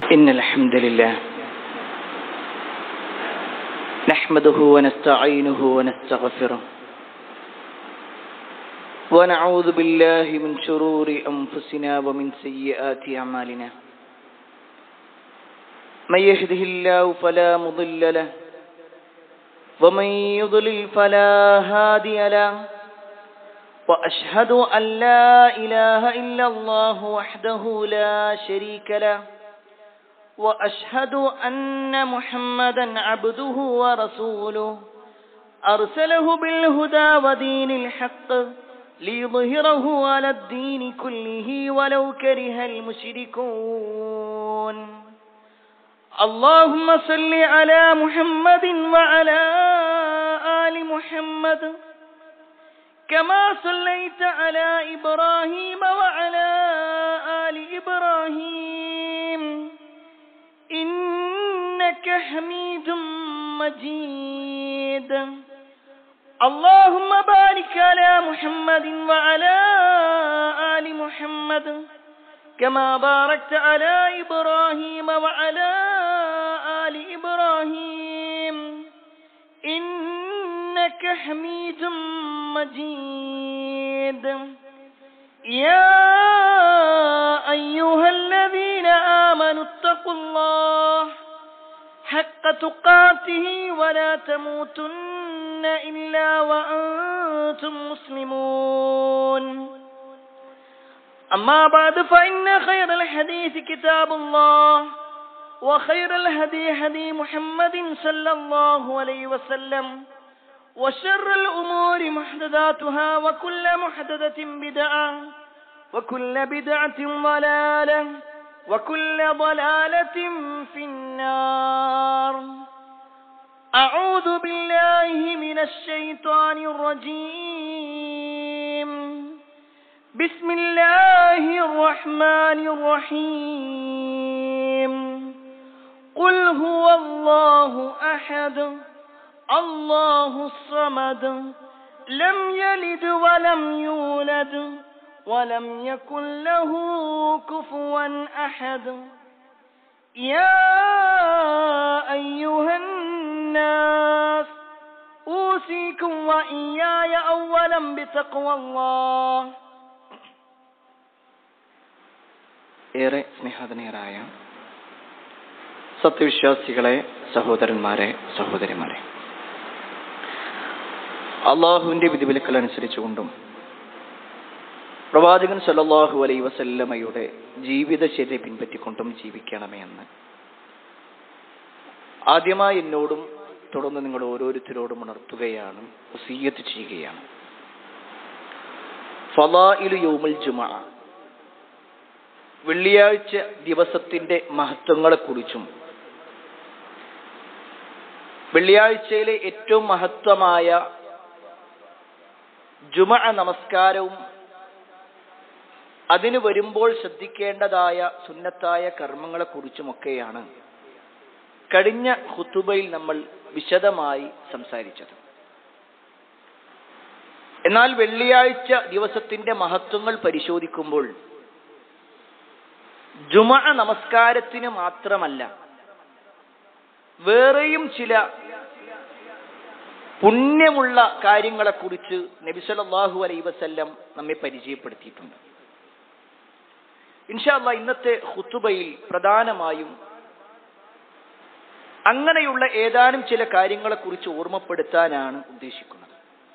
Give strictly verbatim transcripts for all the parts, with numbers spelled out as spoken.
إن الحمد لله نحمده ونستعينه ونستغفره ونعوذ بالله من شرور أنفسنا ومن سيئات أعمالنا من يهده الله فلا مضل له ومن يضلل فلا هادي له وأشهد أن لا إله إلا الله وحده لا شريك له وأشهد أن محمدا عبده ورسوله أرسله بالهدى ودين الحق ليظهره على الدين كله ولو كره المشركون اللهم صل على محمد وعلى آل محمد كما صليت على إبراهيم وعلى آل إبراهيم إنك حميد مجيد اللهم بارك على محمد وعلى آل محمد كما باركت على إبراهيم وعلى آل إبراهيم إنك حميد مجيد يا أيها الذين آمنوا اتقوا الله حق تقاته ولا تموتن إلا وأنتم مسلمون أما بعد فإن خير الحديث كتاب الله وخير الهدي هدي محمد صلى الله عليه وسلم وشر الأمور محدثاتها وكل محدثة بدعة وكل بدعة ضلالة وكل ضلالة في النار أعوذ بالله من الشيطان الرجيم بسم الله الرحمن الرحيم قل هو الله أحد الله الصمد لم يلد ولم يولد ولم يكن له كفوا أحد يا أيها الناس أوصيكم وإياي أولا بتقوى الله. ഏറെ സ്നേഹധനീയരായ സത്യവിശ്വാസികളെ, സഹോദരന്മാരെ, സഹോദരിമാരെ, അള്ളാഹുവിന്റെ വിധിവിലക്കൽ അനുസരിച്ചുകൊണ്ടും പ്രവാചകൻ സല്ലല്ലാഹു അലൈഹി വസല്ലമയുടെ ജീവിതശൈലി പിൻപറ്റിക്കൊണ്ടും ജീവിക്കണമേ എന്ന് ആദ്യമായി എന്നോടും തുടർന്ന് നിങ്ങൾ ഓരോരുത്തരോടും ഉണർത്തുകയാണ്, വസിയ്യത്ത് ചെയ്യുകയാണ്. ഫളായിലു യൗമുൽ ജുമുഅ, വെള്ളിയാഴ്ച ദിവസത്തിന്റെ മഹത്വങ്ങളെക്കുറിച്ചും വെള്ളിയാഴ്ചയിലെ ഏറ്റവും മഹത്വമായ ജുമുഅ നമസ്കാരവും അതിന് വരുമ്പോൾ ശ്രദ്ധിക്കേണ്ടതായ സുന്നത്തായ കർമ്മങ്ങളെക്കുറിച്ചുമൊക്കെയാണ് കഴിഞ്ഞ ഖുതുബയിൽ നമ്മൾ വിശദമായി സംസാരിച്ചത്. എന്നാൽ വെള്ളിയാഴ്ച ദിവസത്തിന്റെ മഹത്വങ്ങൾ പരിശോധിക്കുമ്പോൾ ജുമുഅ നമസ്കാരത്തിന് മാത്രമല്ല, വേറെയും ചില പുണ്യമുള്ള കാര്യങ്ങളെക്കുറിച്ച് നബി സല്ലല്ലാഹു അലൈഹി വസല്ലം നമ്മെ പരിചയപ്പെടുത്തിയിട്ടുണ്ട്. ഇൻഷാ അല്ലാഹ് ഇന്നത്തെ ഖുതുബയിൽ പ്രധാനമായും അങ്ങനെയുള്ള ഏതാനും ചില കാര്യങ്ങളെക്കുറിച്ച് ഓർമ്മപ്പെടുത്താനാണ് ഉദ്ദേശിക്കുന്നത്.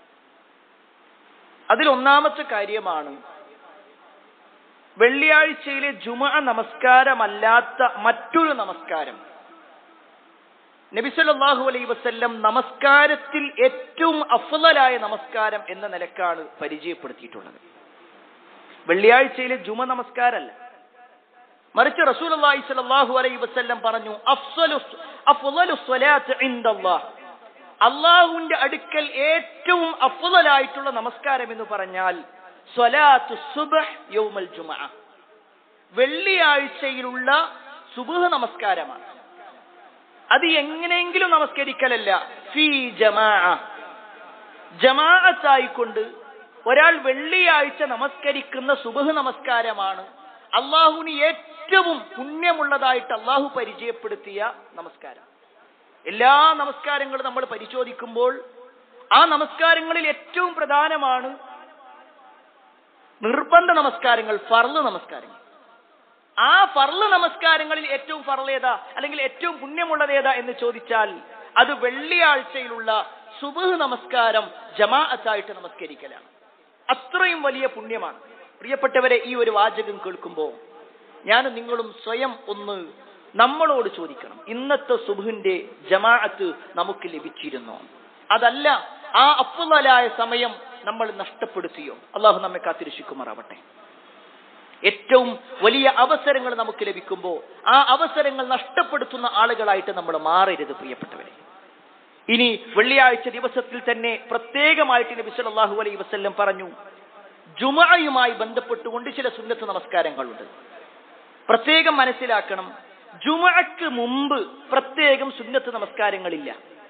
അതിൽ ഒന്നാമത്തെ കാര്യമാണ് വെള്ളിയാഴ്ചയിലെ ജുമുഅ നമസ്കാരമല്ലാത്ത മറ്റൊരു നമസ്കാരം. നബി സല്ലല്ലാഹു അലൈഹി വസല്ലം നമസ്കാരത്തിൽ ഏറ്റവും അഫ്ളലായ നമസ്കാരം എന്ന നിലക്കാണ് പരിചയപ്പെടുത്തിയിട്ടുള്ളത്. വെള്ളിയാഴ്ചയിലെ ജുമുഅ നമസ്കാരമല്ല, മറിച്ച് റസൂലുള്ളാഹി സ്വല്ലല്ലാഹു അലൈഹി വസല്ലം പറഞ്ഞു, അഫ്ളലു അഫ്ളലു സ്വലാത്ത് ഇൻദല്ലാഹ്, അല്ലാഹുവിന്റെ അടുക്കൽ ഏറ്റവും അഫ്ളലായിട്ടുള്ള നമസ്കാരം എന്ന് പറഞ്ഞാൽ സ്വലാത്തു സുബ്ഹ് യൗമൽ ജുമുഅ, വെള്ളിയാഴ്ചയിലുള്ള സുബ്ഹ് നമസ്കാരമാണ്. അത് എങ്ങനെയെങ്കിലും നമസ്കരിക്കലല്ല, ഫീ ജമാഅ, ജമാഅത്തായിക്കൊണ്ട് ഒരാൾ വെള്ളിയാഴ്ച നമസ്കരിക്കുന്ന സുബ്ഹ് നമസ്കാരമാണ് അള്ളാഹുവിന് ഏറ്റവും ഏറ്റവും പുണ്യമുള്ളതായിട്ട് അള്ളാഹു പരിചയപ്പെടുത്തിയ നമസ്കാരം. എല്ലാ നമസ്കാരങ്ങളും നമ്മൾ പരിശോധിക്കുമ്പോൾ ആ നമസ്കാരങ്ങളിൽ ഏറ്റവും പ്രധാനമാണ് നിർബന്ധ നമസ്കാരങ്ങൾ, ഫർള് നമസ്കാരങ്ങൾ. ആ ഫർള് നമസ്കാരങ്ങളിൽ ഏറ്റവും ഫർള് ഏതാ, അല്ലെങ്കിൽ ഏറ്റവും പുണ്യമുള്ളത് ഏതാ എന്ന് ചോദിച്ചാൽ അത് വെള്ളിയാഴ്ചയിലുള്ള സുബ്ഹ് നമസ്കാരം ജമാഅത്തായിട്ട് നമസ്കരിക്കലാണ്. അത്രയും വലിയ പുണ്യമാണ്. പ്രിയപ്പെട്ടവരെ, ഈ ഒരു വാചകം കേൾക്കുമ്പോൾ ഞാനും നിങ്ങളും സ്വയം ഒന്ന് നമ്മളോട് ചോദിക്കണം, ഇന്നത്തെ സുബ്ഹിന്റെ ജമാഅത്ത് നമുക്ക് ലഭിച്ചിരുന്നോ? അതല്ല, ആ അഫ്ളലായ സമയം നമ്മൾ നഷ്ടപ്പെടുത്തിയോ? അള്ളാഹു നമ്മെ കാത്തിരക്ഷിക്കുമാറാവട്ടെ. ഏറ്റവും വലിയ അവസരങ്ങൾ നമുക്ക് ലഭിക്കുമ്പോൾ ആ അവസരങ്ങൾ നഷ്ടപ്പെടുത്തുന്ന ആളുകളായിട്ട് നമ്മൾ മാറരുത് പ്രിയപ്പെട്ടവരെ. ഇനി വെള്ളിയാഴ്ച ദിവസത്തിൽ തന്നെ പ്രത്യേകമായിട്ട് നബി സല്ലല്ലാഹു അലൈഹി വസല്ലം പറഞ്ഞു, ജുമുഅയുമായി ബന്ധപ്പെട്ടുകൊണ്ട് ചില സുന്നത്ത് നമസ്കാരങ്ങളുണ്ട്. പ്രത്യേകം മനസ്സിലാക്കണം, ജുമുഅക്ക് മുമ്പ് പ്രത്യേകം സുന്നത്ത് നമസ്കാരങ്ങളില്ല.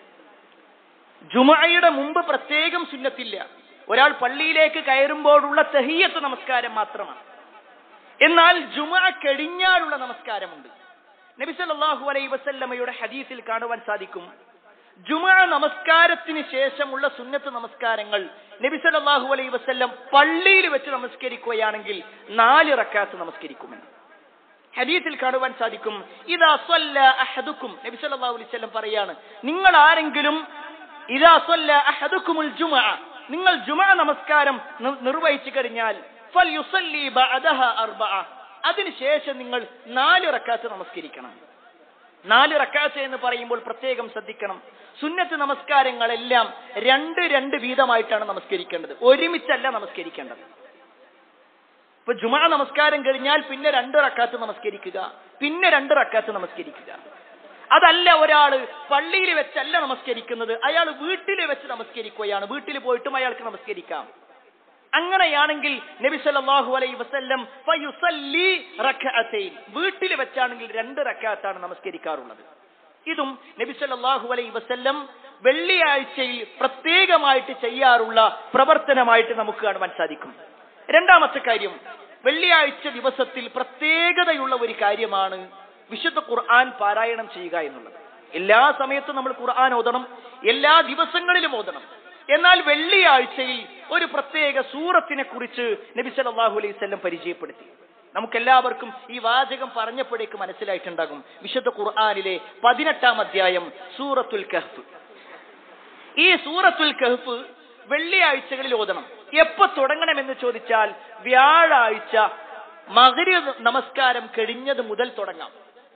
ജുമുഅയുടെ മുമ്പ് പ്രത്യേകം സുന്നത്തില്ല. ഒരാൾ പള്ളിയിലേക്ക് കയറുമ്പോഴുള്ള തഹിയ്യത്ത് നമസ്കാരം മാത്രമാണ്. എന്നാൽ ജുമുഅ കഴിഞ്ഞാലുള്ള നമസ്കാരമുണ്ട്. നബി സല്ലല്ലാഹു അലൈഹി വസല്ലമയുടെ ഹദീസിൽ കാണുവാൻ സാധിക്കും, ജുമുഅ നമസ്കാരത്തിന് ശേഷമുള്ള സുന്നത്ത് നമസ്കാരങ്ങൾ നബി സല്ലല്ലാഹു അലൈഹി വസല്ലം പള്ളിയിൽ വെച്ച് നമസ്കരിക്കുകയാണെങ്കിൽ നാല് റക്അത്ത് നമസ്കരിക്കുമെന്ന് ഹദീസിൽ കാണുവാൻ സാധിക്കും. ഇദാ സ്വല്ല അഹദുക്കും, നബി സല്ലല്ലാഹു അലൈഹി വസല്ലം പറയാണ്, നിങ്ങൾ ആരെങ്കിലും ഇദാ സ്വല്ല അഹദുക്കുമുൽ ജുമുഅ, നിങ്ങൾ ജുമുഅ നമസ്കാരം നിർവഹിച്ചു കഴിഞ്ഞാൽ ഫൽയുസല്ലി ബഅദഹ അർബഅ, അതിനുശേഷം നിങ്ങൾ നാല് റക്അത്ത് നമസ്കരിക്കണം. നാല് റക്അത്ത് എന്ന് പറയുമ്പോൾ പ്രത്യേകം ശ്രദ്ധിക്കണം, സുന്നത്ത് നമസ്കാരങ്ങളെല്ലാം രണ്ട് രണ്ട് വീതമായിട്ടാണ് നമസ്കരിക്കേണ്ടത്, ഒരുമിച്ചല്ല നമസ്കരിക്കേണ്ടത്. ഇപ്പൊ ജുമുഅ നമസ്കാരം കഴിഞ്ഞാൽ പിന്നെ രണ്ട് റക്അത്ത് നമസ്കരിക്കുക, പിന്നെ രണ്ട് റക്അത്ത് നമസ്കരിക്കുക. അതല്ല, ഒരാള് പള്ളിയിൽ വെച്ചല്ല നമസ്കരിക്കുന്നത്, അയാൾ വീട്ടിൽ വെച്ച് നമസ്കരിക്കുകയാണ്, വീട്ടിൽ പോയിട്ടും അയാൾക്ക് നമസ്കരിക്കാം. അങ്ങനെയാണെങ്കിൽ നബി സല്ലല്ലാഹു അലൈഹി വസല്ലം ഫയുസല്ലി റക്അതൈൻ, വീട്ടിൽ വെച്ചാണെങ്കിൽ രണ്ട് റക്അത്താണ് നമസ്കരിക്കാറുള്ളത്. ഇതും നബി സല്ലല്ലാഹു അലൈഹി വസല്ലം വെള്ളിയാഴ്ചയിൽ പ്രത്യേകമായിട്ട് ചെയ്യാറുള്ള പ്രവർത്തനമായിട്ട് നമുക്ക് കാണുവാൻ സാധിക്കും. രണ്ടാമത്തെ കാര്യം, വെള്ളിയാഴ്ച ദിവസത്തിൽ പ്രത്യേകതയുള്ള ഒരു കാര്യമാണ് വിശുദ്ധ ഖുർആൻ പാരായണം ചെയ്യുക എന്നുള്ളത്. എല്ലാ സമയത്തും നമ്മൾ ഖുർആൻ ഓതണം, എല്ലാ ദിവസങ്ങളിലും ഓതണം. എന്നാൽ വെള്ളിയാഴ്ചയിൽ ഒരു പ്രത്യേക സൂറത്തിനെ കുറിച്ച് നബി സല്ലല്ലാഹു അലൈഹി വസല്ലം പരിചയപ്പെടുത്തി. നമുക്കെല്ലാവർക്കും ഈ വാചകം പറഞ്ഞപ്പോഴേക്ക് മനസ്സിലായിട്ടുണ്ടാകും, വിശുദ്ധ ഖുർആനിലെ പതിനെട്ടാം അധ്യായം സൂറത്തുൽ കഹ്ഫ്. ഈ സൂറത്തുൽ കഹ്ഫ് വെള്ളിയാഴ്ചകളിൽ ഓതണം. എപ്പോ തുടങ്ങണമെന്ന് ചോദിച്ചാൽ വ്യാഴാഴ്ച മഗ്രിബ് നമസ്കാരം കഴിഞ്ഞത് മുതൽ തുടങ്ങാം.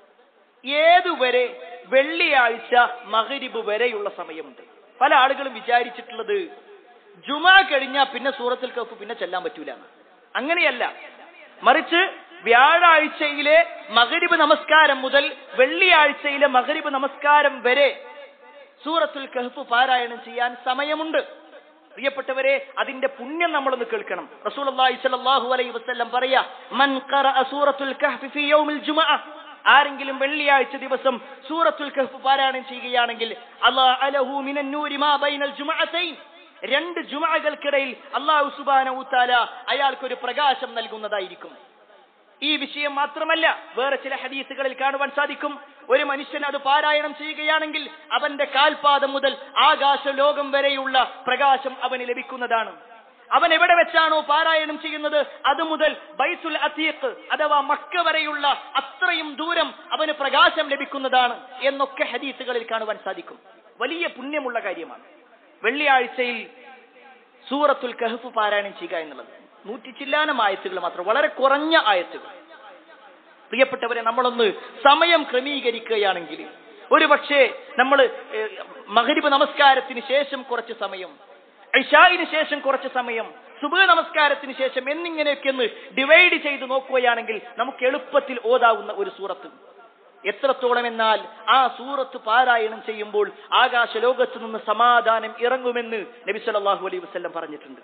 ഏതുവരെ? വെള്ളിയാഴ്ച മഗ്രിബ് വരെയുള്ള സമയമുണ്ട്. പല ആളുകളും വിചാരിച്ചിട്ടുള്ളത് ജുമുഅ കഴിഞ്ഞാൽ പിന്നെ സൂറത്തുൽ കഹ്ഫ് പിന്നെ ചെല്ലാൻ പറ്റൂല. അങ്ങനെയല്ല, മറിച്ച് വ്യാഴാഴ്ചയിലെ മഗ്രിബ് നമസ്കാരം മുതൽ വെള്ളിയാഴ്ചയിലെ മഗ്രിബ് നമസ്കാരം വരെ സൂറത്തുൽ കഹ്ഫ് പാരായണം ചെയ്യാൻ സമയമുണ്ട്. പ്രിയപ്പെട്ടവരെ, അതിന്റെ പുണ്യം നമ്മളൊന്ന് കേൾക്കണം. റസൂലുള്ളാഹി സ്വല്ലല്ലാഹു അലൈഹി വസല്ലം പറയാ, മൻ ഖറഅ സൂറത്തുൽ കഹ്ഫ് ഫീ യൗമിൽ ജുമുഅ, ആരെങ്കിലും വെള്ളിയാഴ്ച ദിവസം സൂറത്തുൽ കഹ്ഫ് പാരായണം ചെയ്യുകയാണെങ്കിൽ അല്ലാഹു അലഹു മിനൻ നൂരി മാ ബൈനൽ ജുമുഅതൈൻ, രണ്ട് ജുമുഅകൾക്കിടയിൽ അല്ലാഹു സുബ്ഹാനഹു തആല അയാൾക്കൊരു പ്രകാശം നൽകുന്നതായിരിക്കും. ഈ വിഷയം മാത്രമല്ല, വേറെ ചില ഹദീസുകളിൽ കാണുവാൻ സാധിക്കും, ഒരു മനുഷ്യൻ അത് പാരായണം ചെയ്യുകയാണെങ്കിൽ അവന്റെ കാൽപാദം മുതൽ ആകാശ ലോകം വരെയുള്ള പ്രകാശം അവന് ലഭിക്കുന്നതാണ്. അവൻ എവിടെ വെച്ചാണോ പാരായണം ചെയ്യുന്നത് അത് മുതൽ ബൈത്തുൽ അതീഖ് അഥവാ മക്ക വരെയുള്ള അത്രയും ദൂരം അവന് പ്രകാശം ലഭിക്കുന്നതാണ് എന്നൊക്കെ ഹദീസുകളിൽ കാണുവാൻ സാധിക്കും. വലിയ പുണ്യമുള്ള കാര്യമാണ് വെള്ളിയാഴ്ചയിൽ സൂറത്തുൽ കഹ്ഫ് പാരായണം ചെയ്യുക എന്നുള്ളത്. നൂറ്റി ചില്ലാനം ആയത്തുകൾ മാത്രം, വളരെ കുറഞ്ഞ ആയത്തുകൾ. പ്രിയപ്പെട്ടവരെ, നമ്മളൊന്ന് സമയം ക്രമീകരിക്കുകയാണെങ്കിൽ ഒരു പക്ഷേ നമ്മൾ മഗ്രിബ് നമസ്കാരത്തിന് ശേഷം കുറച്ച് സമയം, ഇശാഇന് ശേഷം കുറച്ച് സമയം, സുബ്ഹ് നമസ്കാരത്തിന് ശേഷം എന്നിങ്ങനെയൊക്കെ ഒന്ന് ഡിവൈഡ് ചെയ്ത് നോക്കുകയാണെങ്കിൽ നമുക്ക് എളുപ്പത്തിൽ ഓതാവുന്ന ഒരു സൂറത്ത്. എത്രത്തോളം എന്നാൽ ആ സൂറത്ത് പാരായണം ചെയ്യുമ്പോൾ ആകാശ ലോകത്ത് നിന്ന് സമാധാനം ഇറങ്ങുമെന്ന് നബി സല്ലല്ലാഹു അലൈഹി വസല്ലം പറഞ്ഞിട്ടുണ്ട്.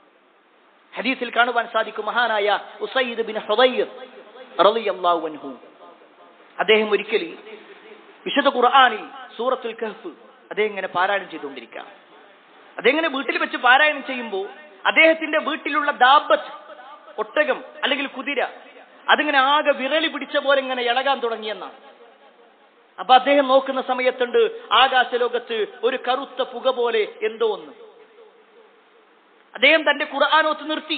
ഹദീസിൽ കാണുവാൻ സാധിക്കും, മഹാനായ ഉസൈദ് ബിൻ ഹുദൈർ റളിയല്ലാഹു അൻഹു, അദ്ദേഹം ഒരിക്കൽ വിശുദ്ധ ഖുർആനിൽ സൂറത്തുൽ കഹ്ഫ് അദ്ദേഹം ഇങ്ങനെ പാരായണം ചെയ്തുകൊണ്ടിരിക്കുക. അതെങ്ങനെ വീട്ടിൽ വെച്ച് പാരായണം ചെയ്യുമ്പോൾ അദ്ദേഹത്തിന്റെ വീട്ടിലുള്ള ദാബത്ത്, ഒട്ടകം അല്ലെങ്കിൽ കുതിര, അതിങ്ങനെ ആകെ വിരളി പിടിച്ച പോലെ ഇങ്ങനെ ഇളകാൻ തുടങ്ങിയെന്നാണ്. അപ്പൊ അദ്ദേഹം നോക്കുന്ന സമയത്തുണ്ട് ആകാശ ലോകത്ത് ഒരു കറുത്ത പുക പോലെ എന്തോ ഒന്ന്. അദ്ദേഹം തന്റെ ഖുർആനോത്ത് നിർത്തി.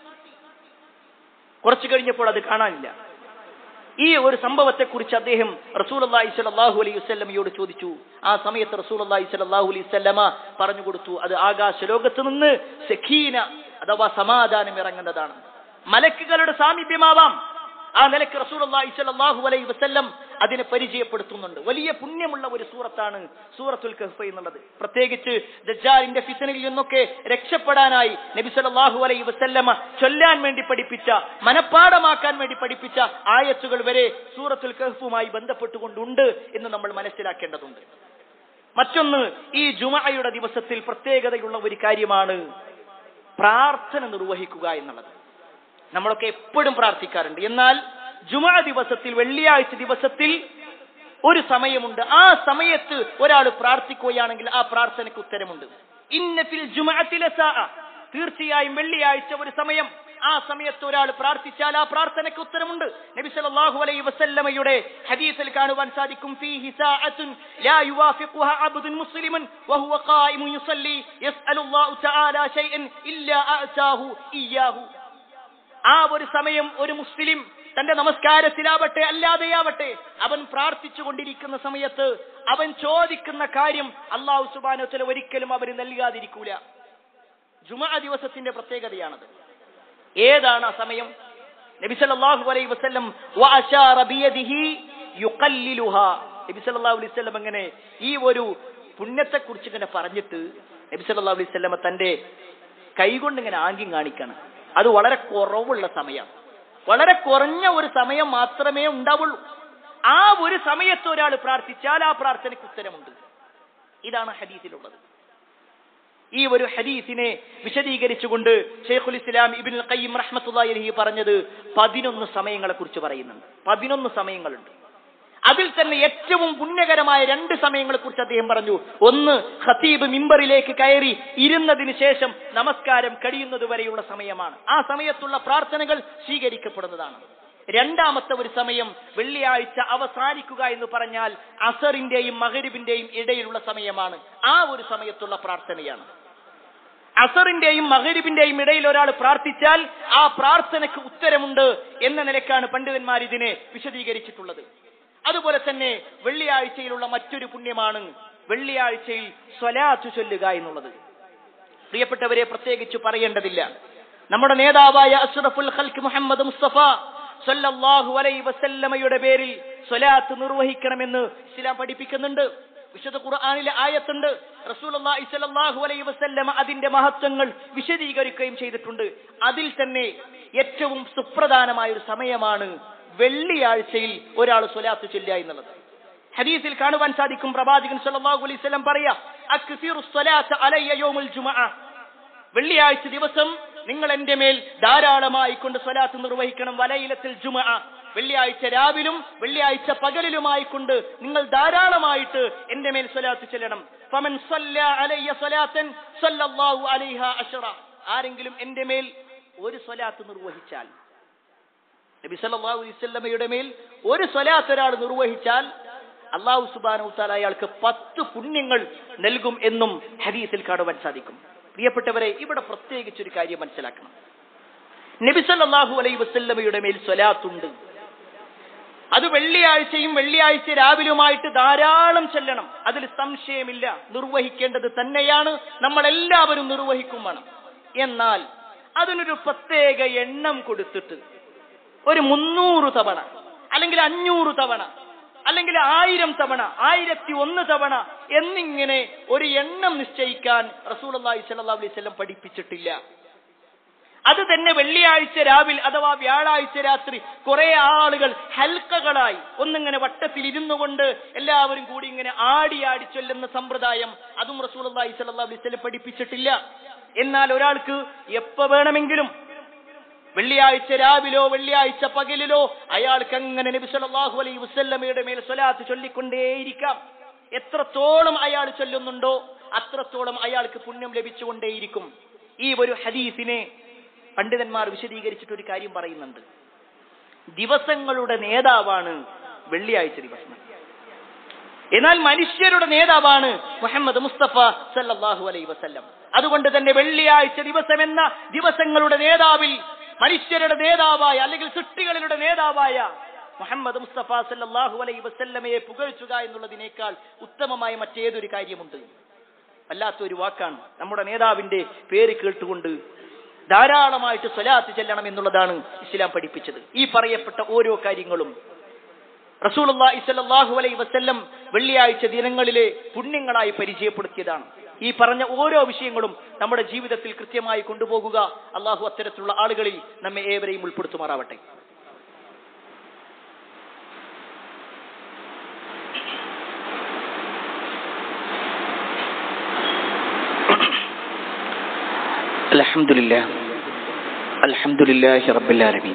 കുറച്ചു കഴിഞ്ഞപ്പോൾ അത് കാണാനില്ല. ഈ ഒരു സംഭവത്തെ കുറിച്ച് അദ്ദേഹം റസൂലുള്ളാഹി സ്വല്ലല്ലാഹു അലൈഹി വസല്ലമയോട് ചോദിച്ചു. ആ സമയത്ത് റസൂലുള്ളാഹി സ്വല്ലല്ലാഹു അലൈഹി വസല്ലമ പറഞ്ഞു കൊടുത്തു, അത് ആകാശ ലോകത്ത് നിന്ന് സഖീന അഥവാ സമാധാനം ഇറങ്ങുന്നതാണ്. മലക്കുകളുടെ സാമീപ്യമാവാം. ആ നിലക്ക് റസൂലുള്ളാഹി സ്വല്ലല്ലാഹു അലൈഹി വസല്ലം അതിനെ പരിചയപ്പെടുത്തുന്നുണ്ട്. വലിയ പുണ്യമുള്ള ഒരു സൂറത്താണ് സൂറത്തുൽ കഹ്ഫ് എന്നുള്ളത്. പ്രത്യേകിച്ച് ദജ്ജാലിന്റെ ഫിത്നയിൽ നിന്നൊക്കെ രക്ഷപ്പെടാനായി നബി സല്ലല്ലാഹു അലൈഹി വസല്ലമ ചൊല്ലാൻ വേണ്ടി പഠിപ്പിച്ച, മനപ്പാഠമാക്കാൻ വേണ്ടി പഠിപ്പിച്ച ആയത്തുകൾ വരെ സൂറത്തുൽ കഹ്ഫുമായി ബന്ധപ്പെട്ടുകൊണ്ടുണ്ട് എന്ന് നമ്മൾ മനസ്സിലാക്കേണ്ടതുണ്ട്. മറ്റൊന്ന്, ഈ ജുമഅയുടെ ദിവസത്തിൽ പ്രത്യേകതയുള്ള ഒരു കാര്യമാണ് പ്രാർത്ഥന നിർവഹിക്കുക എന്നുള്ളത്. നമ്മളൊക്കെ എപ്പോഴും പ്രാർത്ഥിക്കാറുണ്ട്. എന്നാൽ ജുമഅ ദിവസത്തിൽ, വെള്ളിയാഴ്ച ദിവസത്തിൽ ഒരു സമയമുണ്ട്. ആ സമയത്ത് ഒരാൾ പ്രാർത്ഥിക്കുകയാണെങ്കിൽ ആ പ്രാർത്ഥനയ്ക്ക് ഉത്തരമുണ്ട്. ഇന്ന ഫിൽ ജുമഅത്തി ലസാഅ, തീർച്ചയായും വെള്ളിയാഴ്ച ഒരു സമയം. ആ സമയത്ത് ഒരാൾ പ്രാർത്ഥിച്ചാൽ ആ പ്രാർത്ഥനയ്ക്ക് ഉത്തരമുണ്ട്. നബി സല്ലല്ലാഹു അലൈഹി വസല്ലമയുടെ ഹദീസിൽ കാണുവാൻ സാധിക്കും, ഫീഹി സാഅത്തുൻ ലാ യുവാഫിഖുഹാ അബ്ദുൻ മുസ്ലിമുൻ വഹുവ ഖായിമുൻ യുസല്ലി യസ്അലുല്ലാഹു തആല ശൈഅൻ ഇല്ലാ അഅതാഹു ഇയ്യാഹു. ആ ഒരു സമയം ഒരു മുസ്ലിം തന്റെ നമസ്കാരത്തിലാവട്ടെ അല്ലാതെയാവട്ടെ അവൻ പ്രാർത്ഥിച്ചു കൊണ്ടിരിക്കുന്ന സമയത്ത് അവൻ ചോദിക്കുന്ന കാര്യം അല്ലാഹു സുബ്ഹാനഹു വ തആല ഒരിക്കലും അവന് നൽകാതിരിക്കൂല. ജുമഅ ദിവസത്തിന്റെ പ്രത്യേകതയാണത്. ഏതാണ് ആ സമയം? നബി സല്ലല്ലാഹു അലൈഹി വസല്ലം വഅശാറ ബിയദിഹി യുഖല്ലിലുഹാ. നബി സല്ലല്ലാഹു അലൈഹി വസല്ലം അങ്ങനെ ഈ ഒരു പുണ്യത്തെ കുറിച്ച് ഇങ്ങനെ പറഞ്ഞിട്ട് നബി സല്ലല്ലാഹു അലൈഹി വസല്ലം തന്റെ കൈകൊണ്ട് ഇങ്ങനെ ആംഗ്യം കാണിക്കണം. അത് വളരെ കുറവുള്ള സമയം, വളരെ കുറഞ്ഞ ഒരു സമയം മാത്രമേ ഉണ്ടാവുള്ളൂ. ആ ഒരു സമയത്ത് ഒരാൾ പ്രാർത്ഥിച്ചാൽ ആ പ്രാർത്ഥനയ്ക്ക് ഉത്തരമുണ്ട്. ഇതാണ് ഹദീസിലുള്ളത്. ഈ ഒരു ഹദീസിനെ വിശദീകരിച്ചുകൊണ്ട് ശൈഖുൽ ഇസ്ലാം ഇബ്നുൽ ഖയ്യിം റഹ്മത്തുള്ളാഹി അലൈഹി പറഞ്ഞത് പതിനൊന്ന് സമയങ്ങളെ കുറിച്ച് പറയുന്നുണ്ട്. പതിനൊന്ന് സമയങ്ങളുണ്ട്. അതിൽ തന്നെ ഏറ്റവും പുണ്യകരമായ രണ്ട് സമയങ്ങളെ കുറിച്ച് അദ്ദേഹം പറഞ്ഞു. ഒന്ന്, ഖതീബ് മിമ്പറിലേക്ക് കയറി ഇരുന്നതിന് ശേഷം നമസ്കാരം കഴിയുന്നത് വരെയുള്ള സമയമാണ്. ആ സമയത്തുള്ള പ്രാർത്ഥനകൾ സ്വീകരിക്കപ്പെടുന്നതാണ്. രണ്ടാമത്തെ ഒരു സമയം വെള്ളിയാഴ്ച അവസാനിക്കുക എന്ന് പറഞ്ഞാൽ അസറിന്റെയും മഗ്രിബിന്റെയും ഇടയിലുള്ള സമയമാണ്. ആ ഒരു സമയത്തുള്ള പ്രാർത്ഥനയാണ്. അസറിന്റെയും മഗ്രിബിന്റെയും ഇടയിൽ ഒരാൾ പ്രാർത്ഥിച്ചാൽ ആ പ്രാർത്ഥനയ്ക്ക് ഉത്തരമുണ്ട് എന്ന നിലക്കാണ് പണ്ഡിതന്മാർ ഇതിനെ വിശദീകരിച്ചിട്ടുള്ളത്. അതുപോലെ തന്നെ വെള്ളിയാഴ്ചയിലുള്ള മറ്റൊരു പുണ്യമാണ് വെള്ളിയാഴ്ചയിൽ സ്വലാത്ത് ചൊല്ലുക എന്നുള്ളത്. പ്രിയപ്പെട്ടവരെ, പ്രത്യേകിച്ച് പറയേണ്ടതില്ല, നമ്മുടെ നേതാവായ അഷ്റഫുൽ ഖൽഖ് മുഹമ്മദ് മുസ്തഫ സല്ലല്ലാഹു അലൈഹി വസല്ലമയുടെ പേരിൽ സ്വലാത്ത് നിർവഹിക്കണമെന്ന് ഇസ്ലാം പഠിപ്പിക്കുന്നുണ്ട്. വിശുദ്ധ ഖുർആനിലെ ആയത്തുണ്ട്. റസൂലുള്ളാഹി സ്വല്ലല്ലാഹു അലൈഹി വസല്ലമ അതിന്റെ മഹത്വങ്ങൾ വിശദീകരിക്കുകയും ചെയ്തിട്ടുണ്ട്. അതിൽ തന്നെ ഏറ്റവും സുപ്രധാനമായ ഒരു സമയമാണ് വെള്ളിയാഴ്ചയിൽ ഒരാൾ സ്വലാത്ത് ചൊല്ലുക എന്നുള്ളത്. ഹദീസിൽ കാണുവാൻ സാധിക്കും, പ്രവാചകൻ സല്ലല്ലാഹു അലൈഹി വസല്ലം പറയാ, അക്സിറുസ് സ്വലാത്ത അലയ്യ യൗമുൽ ജുമുഅ, വെള്ളിയാഴ്ച ദിവസം നിങ്ങൾ എന്റെ മേൽ ധാരാളമായി കൊണ്ട് സ്വലാത്ത് നിർവഹിക്കണം. വലൈലത്തുൽ ജുമുഅ, വെള്ളിയാഴ്ച രാവിലും വെള്ളിയാഴ്ച പകലിലുമായി കൊണ്ട് നിങ്ങൾ ധാരാളമായിട്ട് എന്റെ മേൽ സ്വലാത്ത് ചൊല്ലണം. ഫമൻ സല്ല അലയ്യ സ്വലാത്തൻ സല്ലല്ലാഹു അലൈഹാ അശ്റ, ആരെങ്കിലും എന്റെ മേൽ ഒരു സ്വലാത്ത് നിർവഹിച്ചാൽ, നബി സല്ലല്ലാഹു അലൈഹി വസല്ലമയുടെ മേൽ ഒരു സ്വലാത്ത് ഒരാൾ നിർവഹിച്ചാൽ അല്ലാഹു സുബ്ഹാനഹു വ തആല അയാൾക്ക് പത്ത് പുണ്യങ്ങൾ നൽകും എന്നും ഹദീസിൽ കാണുവാൻ സാധിക്കും. പ്രിയപ്പെട്ടവരെ, ഇവിടെ പ്രത്യേകിച്ച് ഒരു കാര്യം മനസ്സിലാക്കണം. നബി സല്ലല്ലാഹു അലൈഹി വസല്ലമയുടെ മേൽ സ്വലാത്തുണ്ട്. അത് വെള്ളിയാഴ്ചയും വെള്ളിയാഴ്ച രാവിലുമായിട്ട് ധാരാളം ചെല്ലണം. അതിൽ സംശയമില്ല, നിർവഹിക്കേണ്ടത് തന്നെയാണ്. നമ്മളെല്ലാവരും നിർവഹിക്കും വേണം. എന്നാൽ അതിനൊരു പ്രത്യേക എണ്ണം കൊടുത്തിട്ട് ഒരു മുന്നൂറ് തവണ അല്ലെങ്കിൽ അഞ്ഞൂറ് തവണ അല്ലെങ്കിൽ ആയിരം തവണ ആയിരത്തി ഒന്ന് തവണ എന്നിങ്ങനെ ഒരു എണ്ണം നിശ്ചയിക്കാൻ റസൂലുള്ളാഹി സ്വല്ലല്ലാഹു അലൈഹി വസല്ലം പഠിപ്പിച്ചിട്ടില്ല. അത് തന്നെ വെള്ളിയാഴ്ച രാവിലെ അഥവാ വ്യാഴാഴ്ച രാത്രി കുറെ ആളുകൾ ഹൽക്കകളായി ഒന്നിങ്ങനെ വട്ടത്തിൽ ഇരുന്നു കൊണ്ട് എല്ലാവരും കൂടി ഇങ്ങനെ ആടി ആടി ചൊല്ലുന്ന സമ്പ്രദായം അതും റസൂലുള്ളാഹി സ്വല്ലല്ലാഹു അലൈഹി വസല്ലം പഠിപ്പിച്ചിട്ടില്ല. എന്നാൽ ഒരാൾക്ക് എപ്പോ വേണമെങ്കിലും വെള്ളിയാഴ്ച രാവിലോ വെള്ളിയാഴ്ച പകലിലോ അയാൾക്ക് അങ്ങനെ നബി സല്ലല്ലാഹു അലൈഹി വസല്ലമയുടെ മേൽ സ്വലാത്ത് ചൊല്ലിക്കൊണ്ടേയിരിക്കാം. എത്രത്തോളം അയാൾ ചൊല്ലുന്നുണ്ടോ അത്രത്തോളം അയാൾക്ക് പുണ്യം ലഭിച്ചുകൊണ്ടേയിരിക്കും. ഈ ഒരു ഹദീസിനെ പണ്ഡിതന്മാർ വിശദീകരിച്ചിട്ട് ഒരു കാര്യം പറയുന്നുണ്ട്. ദിവസങ്ങളുടെ നേതാവാണ് വെള്ളിയാഴ്ച ദിവസം. എന്നാൽ മനുഷ്യരുടെ നേതാവാണ് മുഹമ്മദ് മുസ്തഫ സല്ലല്ലാഹു അലൈഹി വസല്ലം. അതുകൊണ്ട് തന്നെ വെള്ളിയാഴ്ച ദിവസം എന്ന ദിവസങ്ങളുടെ നേതാവിൽ മനുഷ്യരുടെ നേതാവായ അല്ലെങ്കിൽ സൃഷ്ടികളുടെ നേതാവായ മുഹമ്മദ് മുസ്തഫ സല്ലല്ലാഹു അലൈഹി വസല്ലമയെ പുകഴ്ത്തുക എന്നുള്ളതിനേക്കാൾ ഉത്തമമായ മറ്റേതൊരു കാര്യമുണ്ട്? വല്ലാത്തൊരു വാക്കാണ്. നമ്മുടെ നേതാവിന്റെ പേര് കേട്ടുകൊണ്ട് ധാരാളമായിട്ട് സ്വലാത്ത് ചെല്ലണം എന്നുള്ളതാണ് ഇസ്ലാം പഠിപ്പിച്ചത്. ഈ പറയപ്പെട്ട ഓരോ കാര്യങ്ങളും റസൂലുള്ളാഹി സ്വല്ലല്ലാഹു അലൈഹി വസല്ലം വെള്ളിയാഴ്ച ദിനങ്ങളിലെ പുണ്യങ്ങളായി പരിചയപ്പെടുത്തിയതാണ്. ഈ പറഞ്ഞ ഓരോ വിഷയങ്ങളും നമ്മുടെ ജീവിതത്തിൽ കൃത്യമായി കൊണ്ടുപോകുക. അള്ളാഹു അത്തരത്തിലുള്ള ആളുകളിൽ നമ്മെ ഏവരെയും ഉൾപ്പെടുത്തുമാറാവട്ടെ. അൽഹംദുലില്ലാഹ് അൽഹംദുലില്ലാഹി റബ്ബിൽ ആലമീൻ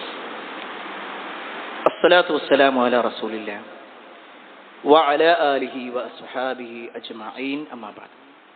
അസ്സലാത്തു വസ്സലാമു അലാ റസൂലില്ലാഹ് വഅലാ ആലിഹി വഅസ്ഹാബിഹി അജ്മഈൻ അമ്മാ ബഅദ്.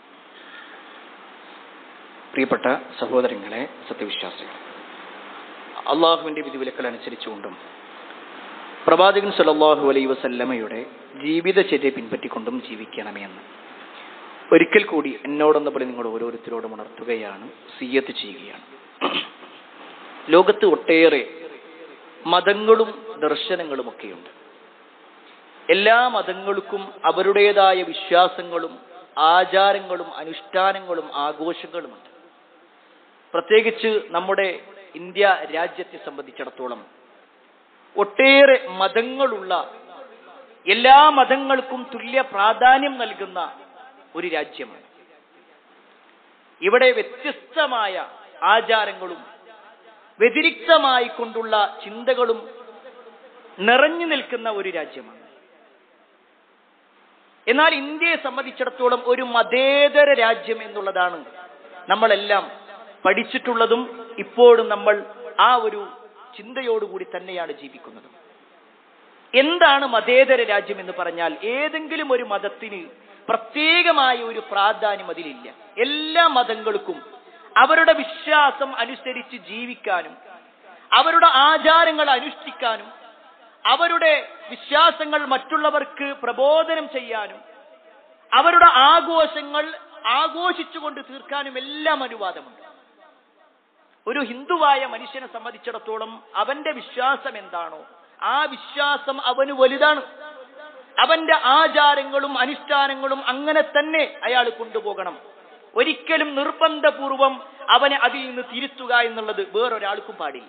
പ്രിയപ്പെട്ട സഹോദരങ്ങളെ, സത്യവിശ്വാസികൾ, അള്ളാഹുവിന്റെ വിധിവിലക്കൽ അനുസരിച്ചുകൊണ്ടും പ്രവാചകൻ സല്ലല്ലാഹു അലൈഹി വസല്ലമയുടെ ജീവിതചര്യ പിൻപറ്റിക്കൊണ്ടും ജീവിക്കണമേ എന്ന് ഒരിക്കൽ കൂടി എന്നോടെന്ന പോലെ നിങ്ങൾ ഓരോരുത്തരോടും ഉണർത്തുകയാണ്, സിയ്യത്ത് ചെയ്യുകയാണ്. ലോകത്ത് ഒട്ടേറെ മതങ്ങളും ദർശനങ്ങളും ഒക്കെയുണ്ട്. എല്ലാ മതങ്ങൾക്കും അവരുടേതായ വിശ്വാസങ്ങളും ആചാരങ്ങളും അനുഷ്ഠാനങ്ങളും ആഘോഷങ്ങളുമുണ്ട്. പ്രത്യേകിച്ച് നമ്മുടെ ഇന്ത്യ രാജ്യത്തെ സംബന്ധിച്ചിടത്തോളം ഒട്ടേറെ മതങ്ങളുള്ള, എല്ലാ മതങ്ങൾക്കും തുല്യ പ്രാധാന്യം നൽകുന്ന ഒരു രാജ്യമാണ്. ഇവിടെ വ്യത്യസ്തമായ ആചാരങ്ങളും വ്യതിരിക്തമായി കൊണ്ടുള്ള ചിന്തകളും നിറഞ്ഞു നിൽക്കുന്ന ഒരു രാജ്യമാണ്. എന്നാൽ ഇന്ത്യയെ സംബന്ധിച്ചിടത്തോളം ഒരു മതേതര രാജ്യം എന്നുള്ളതാണ് നമ്മളെല്ലാം പഠിച്ചിട്ടുള്ളതും ഇപ്പോഴും നമ്മൾ ആ ഒരു ചിന്തയോടുകൂടി തന്നെയാണ് ജീവിക്കുന്നത്. എന്താണ് മതേതര രാജ്യം എന്ന് പറഞ്ഞാൽ? ഏതെങ്കിലും ഒരു മതത്തിന് പ്രത്യേകമായ ഒരു പ്രാധാന്യം അതിലില്ല. എല്ലാ മതങ്ങൾക്കും അവരുടെ വിശ്വാസം അനുസരിച്ച് ജീവിക്കാനും അവരുടെ ആചാരങ്ങൾ അനുഷ്ഠിക്കാനും അവരുടെ വിശ്വാസങ്ങൾ മറ്റുള്ളവർക്ക് പ്രബോധനം ചെയ്യാനും അവരുടെ ആഘോഷങ്ങൾ ആഘോഷിച്ചുകൊണ്ട് തീർക്കാനും എല്ലാം അനുവാദമുണ്ട്. ഒരു ഹിന്ദുവായ മനുഷ്യനെ സംബന്ധിച്ചിടത്തോളം അവന്റെ വിശ്വാസം എന്താണോ ആ വിശ്വാസം അവന് വലുതാണ്. അവന്റെ ആചാരങ്ങളും അനുഷ്ഠാനങ്ങളും അങ്ങനെ തന്നെ അയാൾ കൊണ്ടുപോകണം. ഒരിക്കലും നിർബന്ധപൂർവം അവനെ അതിൽ നിന്ന് തിരുത്തുക എന്നുള്ളത് വേറൊരാൾക്കും പാടില്ല.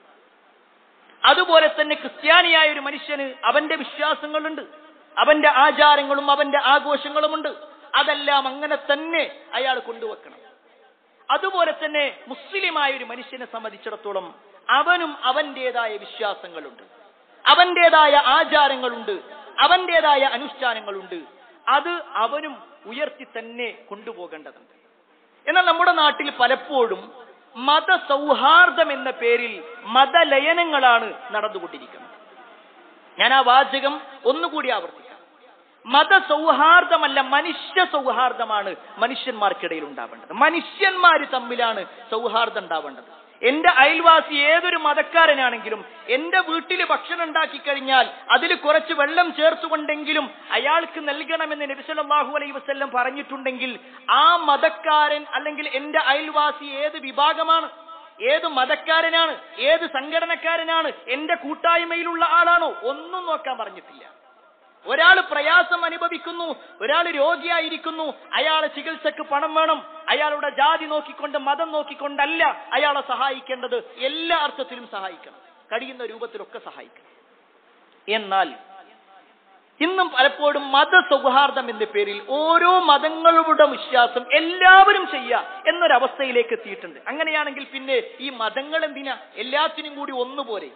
അതുപോലെ തന്നെ ക്രിസ്ത്യാനിയായ ഒരു മനുഷ്യന് അവന്റെ വിശ്വാസങ്ങളുണ്ട്, അവന്റെ ആചാരങ്ങളും അവന്റെ ആഘോഷങ്ങളുമുണ്ട്. അതെല്ലാം അങ്ങനെ തന്നെ അയാൾ കൊണ്ടുവെക്കണം. അതുപോലെ തന്നെ മുസ്ലിമായ ഒരു മനുഷ്യനെ സംബന്ധിച്ചിടത്തോളം അവനും അവന്റേതായ വിശ്വാസങ്ങളുണ്ട്, അവന്റേതായ ആചാരങ്ങളുണ്ട്, അവന്റേതായ അനുഷ്ഠാനങ്ങളുണ്ട്. അത് അവനും ഉയർത്തി തന്നെ കൊണ്ടുപോകേണ്ടതുണ്ട്. എന്നാൽ നമ്മുടെ നാട്ടിൽ പലപ്പോഴും മതസൗഹാർദ്ദം എന്ന പേരിൽ മതലയനങ്ങളാണ് നടന്നുകൊണ്ടിരിക്കുന്നത്. ഞാൻ ആ വാചകം ഒന്നുകൂടി ആവർത്തിക്കാം. മതസൗഹാർദ്ദമല്ല, മനുഷ്യ സൗഹാർദ്ദമാണ് മനുഷ്യന്മാർക്കിടയിൽ ഉണ്ടാവേണ്ടത്. മനുഷ്യന്മാര് തമ്മിലാണ് സൗഹാർദ്ദം ഉണ്ടാവേണ്ടത്. എന്റെ അയൽവാസി ഏതൊരു മതക്കാരനാണെങ്കിലും എന്റെ വീട്ടിൽ ഭക്ഷണം ഉണ്ടാക്കി കഴിഞ്ഞാൽ അതിൽ കുറച്ച് വെള്ളം ചേർത്തുകൊണ്ടെങ്കിലും അയാൾക്ക് നൽകണമെന്ന് നബി സല്ലല്ലാഹു അലൈഹി വസല്ലം പറഞ്ഞിട്ടുണ്ടെങ്കിൽ ആ മതക്കാരൻ അല്ലെങ്കിൽ എന്റെ അയൽവാസി ഏത് വിഭാഗമാണ്, ഏത് മതക്കാരനാണ്, ഏത് സംഘടനക്കാരനാണ്, എന്റെ കൂട്ടായ്മയിലുള്ള ആളാണോ, ഒന്നും നോക്കാൻ പറഞ്ഞിട്ടില്ല. ഒരാൾ പ്രയാസം അനുഭവിക്കുന്നു, ഒരാൾ രോഗിയായിരിക്കുന്നു, അയാളെ ചികിത്സക്ക് പണം വേണം, അയാളുടെ ജാതി നോക്കിക്കൊണ്ട് മതം നോക്കിക്കൊണ്ടല്ല അയാളെ സഹായിക്കേണ്ടത്. എല്ലാ അർത്ഥത്തിലും സഹായിക്കണം, കഴിയുന്ന രൂപത്തിലൊക്കെ സഹായിക്കണം. എന്നാൽ ഇന്നും പലപ്പോഴും മതസൗഹാർദ്ദം എന്ന പേരിൽ ഓരോ മതങ്ങളുടെ വിശ്വാസം എല്ലാവരും ചെയ്യുക എന്നൊരവസ്ഥയിലേക്ക് എത്തിയിട്ടുണ്ട്. അങ്ങനെയാണെങ്കിൽ പിന്നെ ഈ മതങ്ങൾ എന്തിനാ? എല്ലാത്തിനും കൂടി ഒന്നുപോലെ.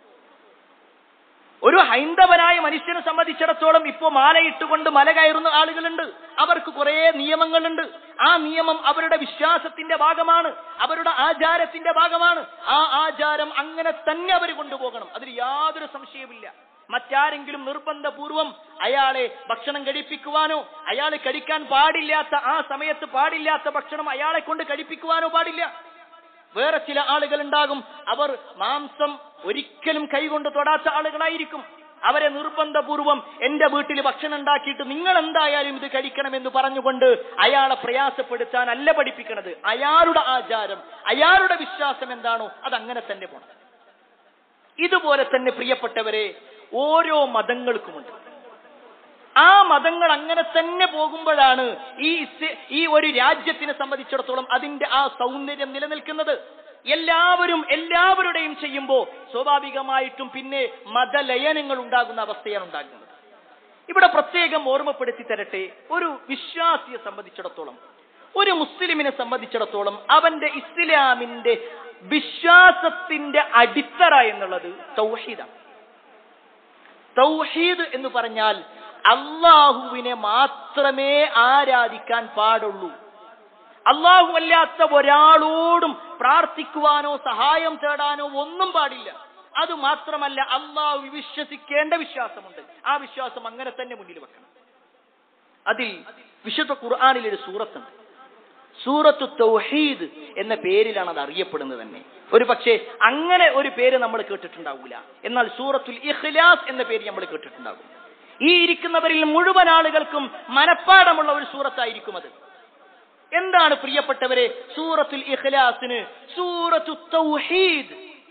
ഒരു ഹൈന്ദവനായ മനുഷ്യനെ സംബന്ധിച്ചിടത്തോളം ഇപ്പോ മാലയിട്ടുകൊണ്ട് മല കയറുന്ന ആളുകളുണ്ട്. അവർക്ക് കുറെ നിയമങ്ങളുണ്ട്. ആ നിയമം അവരുടെ വിശ്വാസത്തിന്റെ ഭാഗമാണ്, അവരുടെ ആചാരത്തിന്റെ ഭാഗമാണ്. ആ ആചാരം അങ്ങനെ തന്നെ അവർ കൊണ്ടുപോകണം, അതിൽ യാതൊരു സംശയവുമില്ല. മറ്റാരെങ്കിലും നിർബന്ധപൂർവം അയാളെ ഭക്ഷണം കഴിപ്പിക്കുവാനോ അയാൾ കഴിക്കാൻ പാടില്ലാത്ത ആ സമയത്ത് പാടില്ലാത്ത ഭക്ഷണം അയാളെ കൊണ്ട് കഴിപ്പിക്കുവാനോ പാടില്ല. വേറെ ചില ആളുകൾ ഉണ്ടാകും, അവർ മാംസം ഒരിക്കലും കൈകൊണ്ട് തൊടാത്ത ആളുകളായിരിക്കും. അവരെ നിർബന്ധപൂർവം എന്റെ വീട്ടിൽ ഭക്ഷണം ഉണ്ടാക്കിയിട്ട് നിങ്ങൾ എന്തായാലും ഇത് കഴിക്കണമെന്ന് പറഞ്ഞുകൊണ്ട് അയാളെ പ്രയാസപ്പെടുത്താൻ അല്ല പഠിപ്പിക്കണത്. അയാളുടെ ആചാരം, അയാളുടെ വിശ്വാസം എന്താണോ അതങ്ങനെ തന്നെ പോണം. ഇതുപോലെ തന്നെ പ്രിയപ്പെട്ടവരെ, ഓരോ മതങ്ങൾക്കുമുണ്ട്. ആ മതങ്ങൾ അങ്ങനെ തന്നെ പോകുമ്പോഴാണ് ഈ ഈ ഒരു രാജ്യത്തിനെ സംബന്ധിച്ചിടത്തോളം അതിന്റെ ആ സൗന്ദര്യം നിലനിൽക്കുന്നത്. എല്ലാവരും എല്ലാവരുടെയും ചെയ്യുമ്പോൾ സ്വാഭാവികമായിട്ടും പിന്നെ മതലയനങ്ങൾ ഉണ്ടാകുന്ന അവസ്ഥയാണ് ഉണ്ടാകുന്നത്. ഇവിടെ പ്രത്യേകം ഓർമ്മപ്പെടുത്തി തരട്ടെ, ഒരു വിശ്വാസിയെ സംബന്ധിച്ചിടത്തോളം, ഒരു മുസ്ലിമിനെ സംബന്ധിച്ചിടത്തോളം അവന്റെ ഇസ്ലാമിന്റെ വിശ്വാസത്തിന്റെ അടിത്തറ എന്നുള്ളത് തൗഹീദാണ്. തൗഹീദ് എന്ന് പറഞ്ഞാൽ അല്ലാഹുവിനെ മാത്രമേ ആരാധിക്കാൻ പാടുള്ളൂ. അല്ലാഹു അല്ലാത്ത ഒരാളോടും പ്രാർത്ഥിക്കുവാനോ സഹായം തേടാനോ ഒന്നും പാടില്ല. അത് മാത്രമല്ല, അല്ലാഹു വിശ്വസിക്കേണ്ട വിശ്വാസമുണ്ട്. ആ വിശ്വാസം അങ്ങനെ തന്നെ മുന്നിൽ വെക്കണം. അതിൽ വിശുദ്ധ ഖുർആനിൽ ഒരു സൂറത്തുണ്ട്, സൂറത്തു തൗഹീദ് എന്ന പേരിലാണ് അത് അറിയപ്പെടുന്നത് തന്നെ. ഒരു പക്ഷേ അങ്ങനെ ഒരു പേര് നമ്മൾ കേട്ടിട്ടുണ്ടാവില്ല. എന്നാൽ സൂറത്തുൽ ഇഖ്ലാസ് എന്ന പേര് നമ്മൾ കേട്ടിട്ടുണ്ടാകും. ഈ ഇരിക്കുന്നവരിൽ മുഴുവൻ ആളുകൾക്കും മനപ്പാടമുള്ള ഒരു സൂറത്തായിരിക്കും അത്. എന്താണ് പ്രിയപ്പെട്ടവരെ സൂറത്തുൽ ഇഖ്ലാസിന് സൂറത്തു തൗഹീദ്,